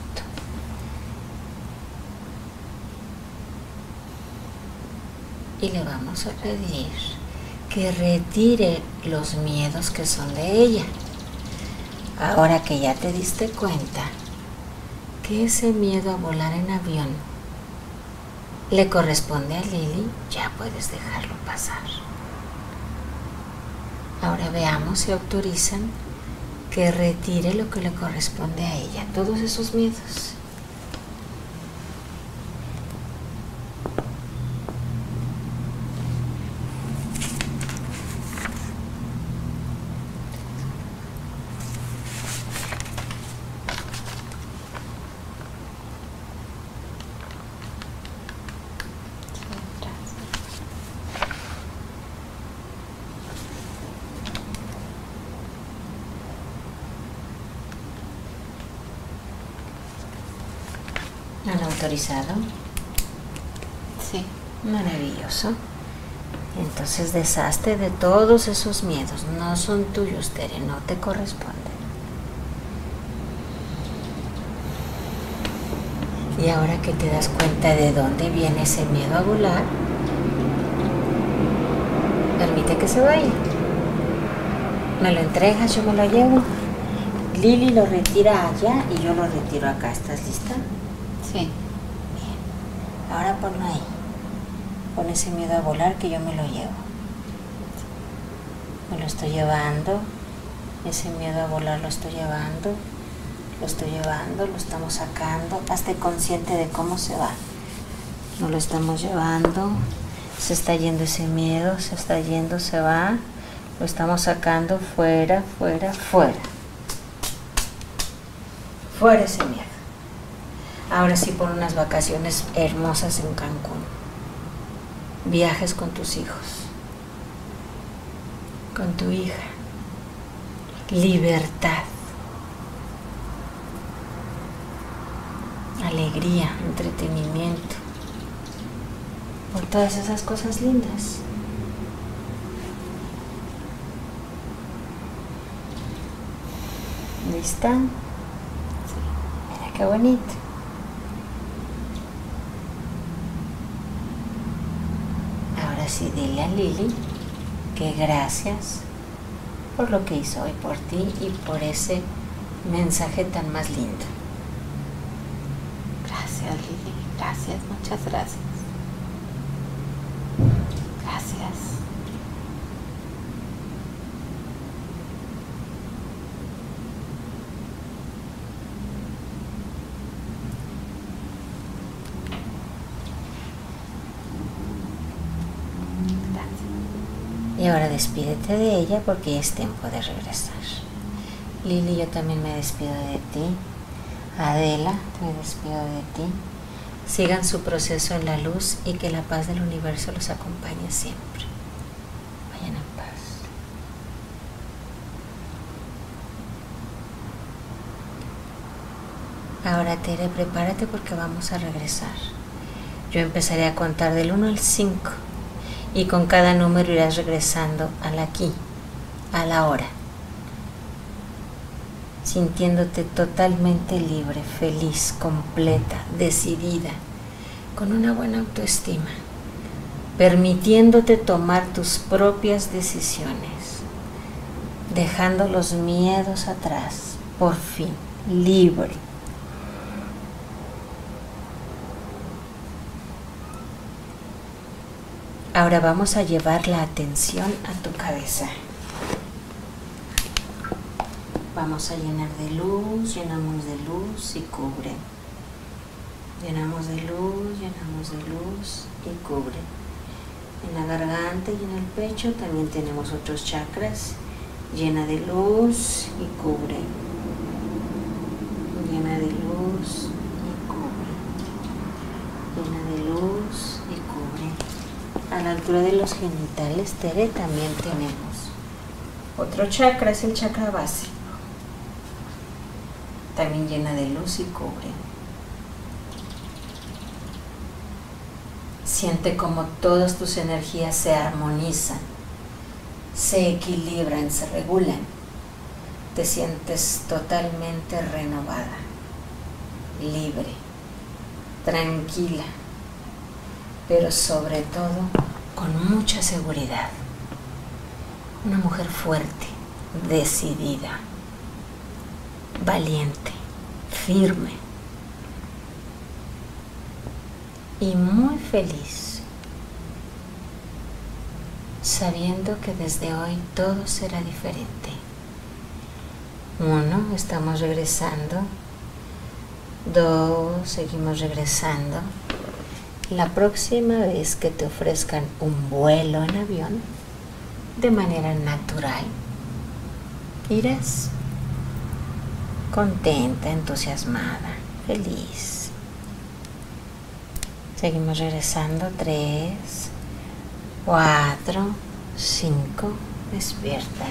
Y le vamos a pedir que retire los miedos que son de ella. Ahora que ya te diste cuenta que ese miedo a volar en avión le corresponde a Lili, ya puedes dejarlo pasar. Ahora veamos si autorizan que retire lo que le corresponde a ella, todos esos miedos. ¿Han autorizado? Sí. Maravilloso. Entonces deshazte de todos esos miedos. No son tuyos, Tere, no te corresponden. Y ahora que te das cuenta de dónde viene ese miedo a volar, permite que se vaya. Me lo entregas, yo me lo llevo. Lili lo retira allá y yo lo retiro acá. ¿Estás lista? Sí. Bien. Ahora ponlo ahí. Pon ese miedo a volar que yo me lo llevo. Me lo estoy llevando. Ese miedo a volar lo estoy llevando. Lo estoy llevando, lo estamos sacando. Hazte consciente de cómo se va. No lo estamos llevando. Se está yendo ese miedo, se está yendo, se va. Lo estamos sacando fuera, fuera, fuera. Fuera ese miedo. Ahora sí, por unas vacaciones hermosas en Cancún. Viajes con tus hijos. Con tu hija. Libertad. Alegría, entretenimiento. ¿Por todas esas cosas lindas. ¿Lista? Sí. Mira qué bonito. Ahora sí, dile a Lili que gracias por lo que hizo hoy por ti y por ese mensaje tan más lindo. Gracias, Lili. Gracias, muchas gracias. Gracias. Y ahora despídete de ella porque es tiempo de regresar. Lili, yo también me despido de ti. Adela, me despido de ti. Sigan su proceso en la luz y que la paz del universo los acompañe siempre. Vayan en paz. Ahora, Tere, prepárate porque vamos a regresar. Yo empezaré a contar del uno al cinco. Y con cada número irás regresando al aquí, a la hora, sintiéndote totalmente libre, feliz, completa, decidida, con una buena autoestima, permitiéndote tomar tus propias decisiones, dejando los miedos atrás, por fin, libre. Ahora vamos a llevar la atención a tu cabeza. Vamos a llenar de luz, llenamos de luz y cubre. Llenamos de luz, llenamos de luz y cubre. En la garganta y en el pecho también tenemos otros chakras. Llena de luz y cubre. Llena de luz y cubre. Llena de luz y cubre. A la altura de los genitales, Tere, también tenemos otro chakra, es el chakra base. También llena de luz y cubre. Siente como todas tus energías se armonizan, se equilibran, se regulan. Te sientes totalmente renovada, libre, tranquila, pero sobre todo con mucha seguridad. Una mujer fuerte, decidida, valiente, firme y muy feliz, sabiendo que desde hoy todo será diferente. Uno, estamos regresando. Dos, seguimos regresando. La próxima vez que te ofrezcan un vuelo en avión, de manera natural, irás contenta, entusiasmada, feliz. Seguimos regresando. Tres, cuatro, cinco, despierta.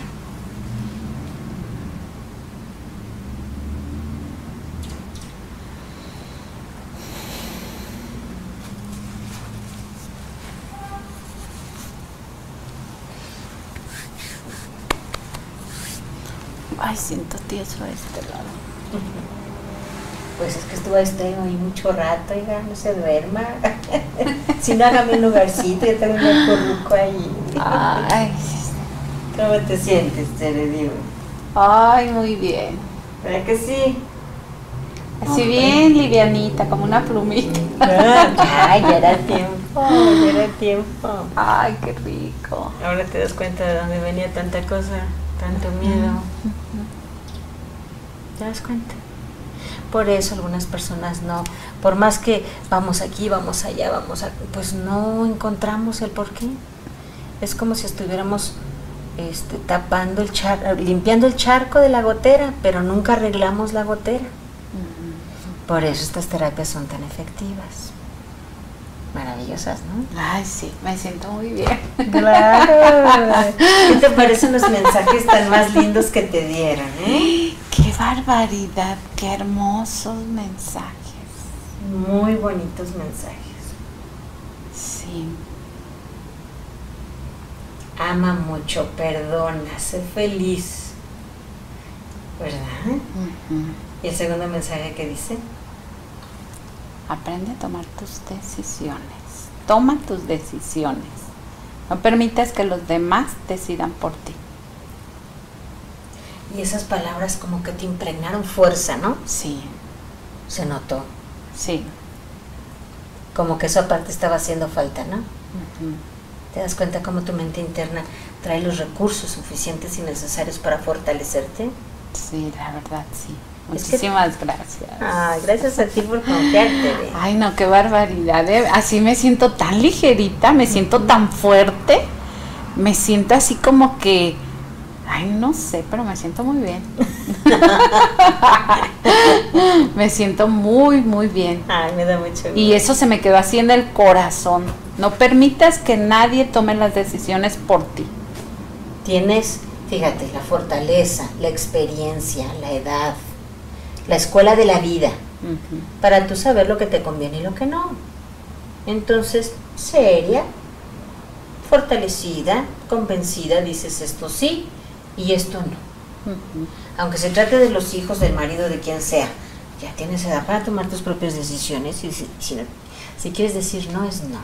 Ay, siento tieso a este lado. Pues es que estuvo este hoy mucho rato, oiga, no se duerma. Si no, hágame un lugarcito, yo tengo un acurruco ahí. Ay. ¿Cómo te sientes, Tere? Digo. Ay, muy bien. ¿Verdad que sí? Así bien livianita, como una plumita. Ay, ya era tiempo, ya era tiempo. Ay, qué rico. Ahora te das cuenta de dónde venía tanta cosa, tanto miedo. ¿Te das cuenta? Por eso algunas personas no, por más que vamos aquí, vamos allá, vamos a, pues no encontramos el porqué. Es como si estuviéramos este, tapando el charco, limpiando el charco de la gotera, pero nunca arreglamos la gotera. Por eso estas terapias son tan efectivas. Maravillosas, ¿no? Ay, sí, me siento muy bien. Claro. ¿Qué te parecen los mensajes tan más lindos que te dieron, eh? ¡Qué barbaridad! ¡Qué hermosos mensajes! Muy bonitos mensajes. Sí. Sí. Ama mucho, perdona, sé feliz. ¿Verdad? Uh-huh. ¿Y el segundo mensaje que dice? Aprende a tomar tus decisiones. Toma tus decisiones. No permitas que los demás decidan por ti. Y esas palabras como que te impregnaron fuerza, ¿no? Sí. Se notó. Sí. Como que eso aparte estaba haciendo falta, ¿no? Uh-huh. ¿Te das cuenta cómo tu mente interna trae los recursos suficientes y necesarios para fortalecerte? Sí, la verdad, sí. Es Muchísimas que... gracias. Ay, gracias a ti por confiarte. Ay, no, qué barbaridad. ¿eh? Así me siento tan ligerita, me siento uh-huh. tan fuerte, me siento así como que, ay, no sé, pero me siento muy bien. Me siento muy, muy bien. Ay, me da mucho gusto. Y eso se me quedó así en el corazón. No permitas que nadie tome las decisiones por ti. Tienes, fíjate, la fortaleza, la experiencia, la edad, la escuela de la vida, uh-huh. para tú saber lo que te conviene y lo que no. Entonces, seria, fortalecida, convencida, dices esto sí y esto no. Uh-huh. Aunque se trate de los hijos, del marido, de quien sea, ya tienes edad para tomar tus propias decisiones y si, si, no, si quieres decir no, es no.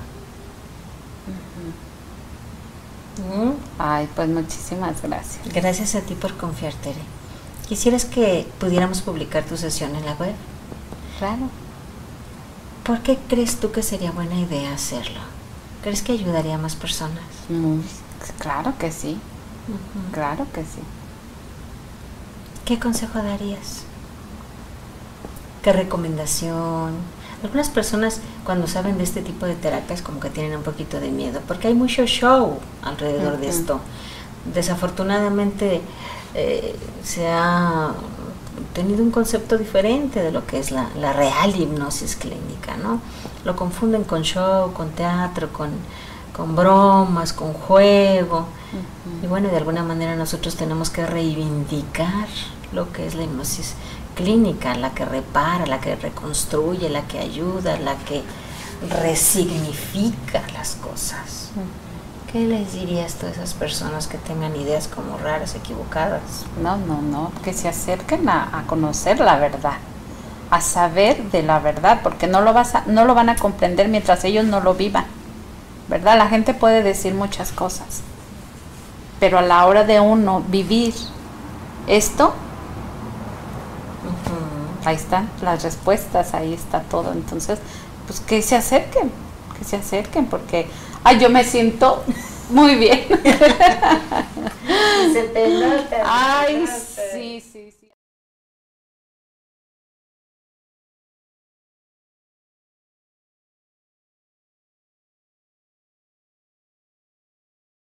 Uh-huh. ¿Mm? Ay, pues muchísimas gracias. Gracias a ti por confiar, Tere. ¿Quisieras que pudiéramos publicar tu sesión en la web? Claro. ¿Por qué crees tú que sería buena idea hacerlo? ¿Crees que ayudaría a más personas? Mm, claro que sí. Uh-huh. Claro que sí. ¿Qué consejo darías? ¿Qué recomendación? Algunas personas cuando saben de este tipo de terapias como que tienen un poquito de miedo porque hay mucho show alrededor uh-huh. de esto. Desafortunadamente eh, se ha tenido un concepto diferente de lo que es la, la real hipnosis clínica, ¿no? Lo confunden con show, con teatro, con, con bromas, con juego. Uh-huh. Y bueno, de alguna manera nosotros tenemos que reivindicar lo que es la hipnosis clínica, la que repara, la que reconstruye, la que ayuda, la que resignifica las cosas. Uh-huh. ¿Qué les dirías tú a esas personas que tengan ideas como raras, equivocadas? No, no, no, que se acerquen a, a conocer la verdad, a saber de la verdad, porque no lo vas a, no lo van a comprender mientras ellos no lo vivan, ¿verdad? La gente puede decir muchas cosas, pero a la hora de uno vivir esto, uh-huh. ahí están las respuestas, ahí está todo. Entonces, pues que se acerquen, que se acerquen, porque ay, yo me siento muy bien. Se te nota. Ay, sí, sí, sí.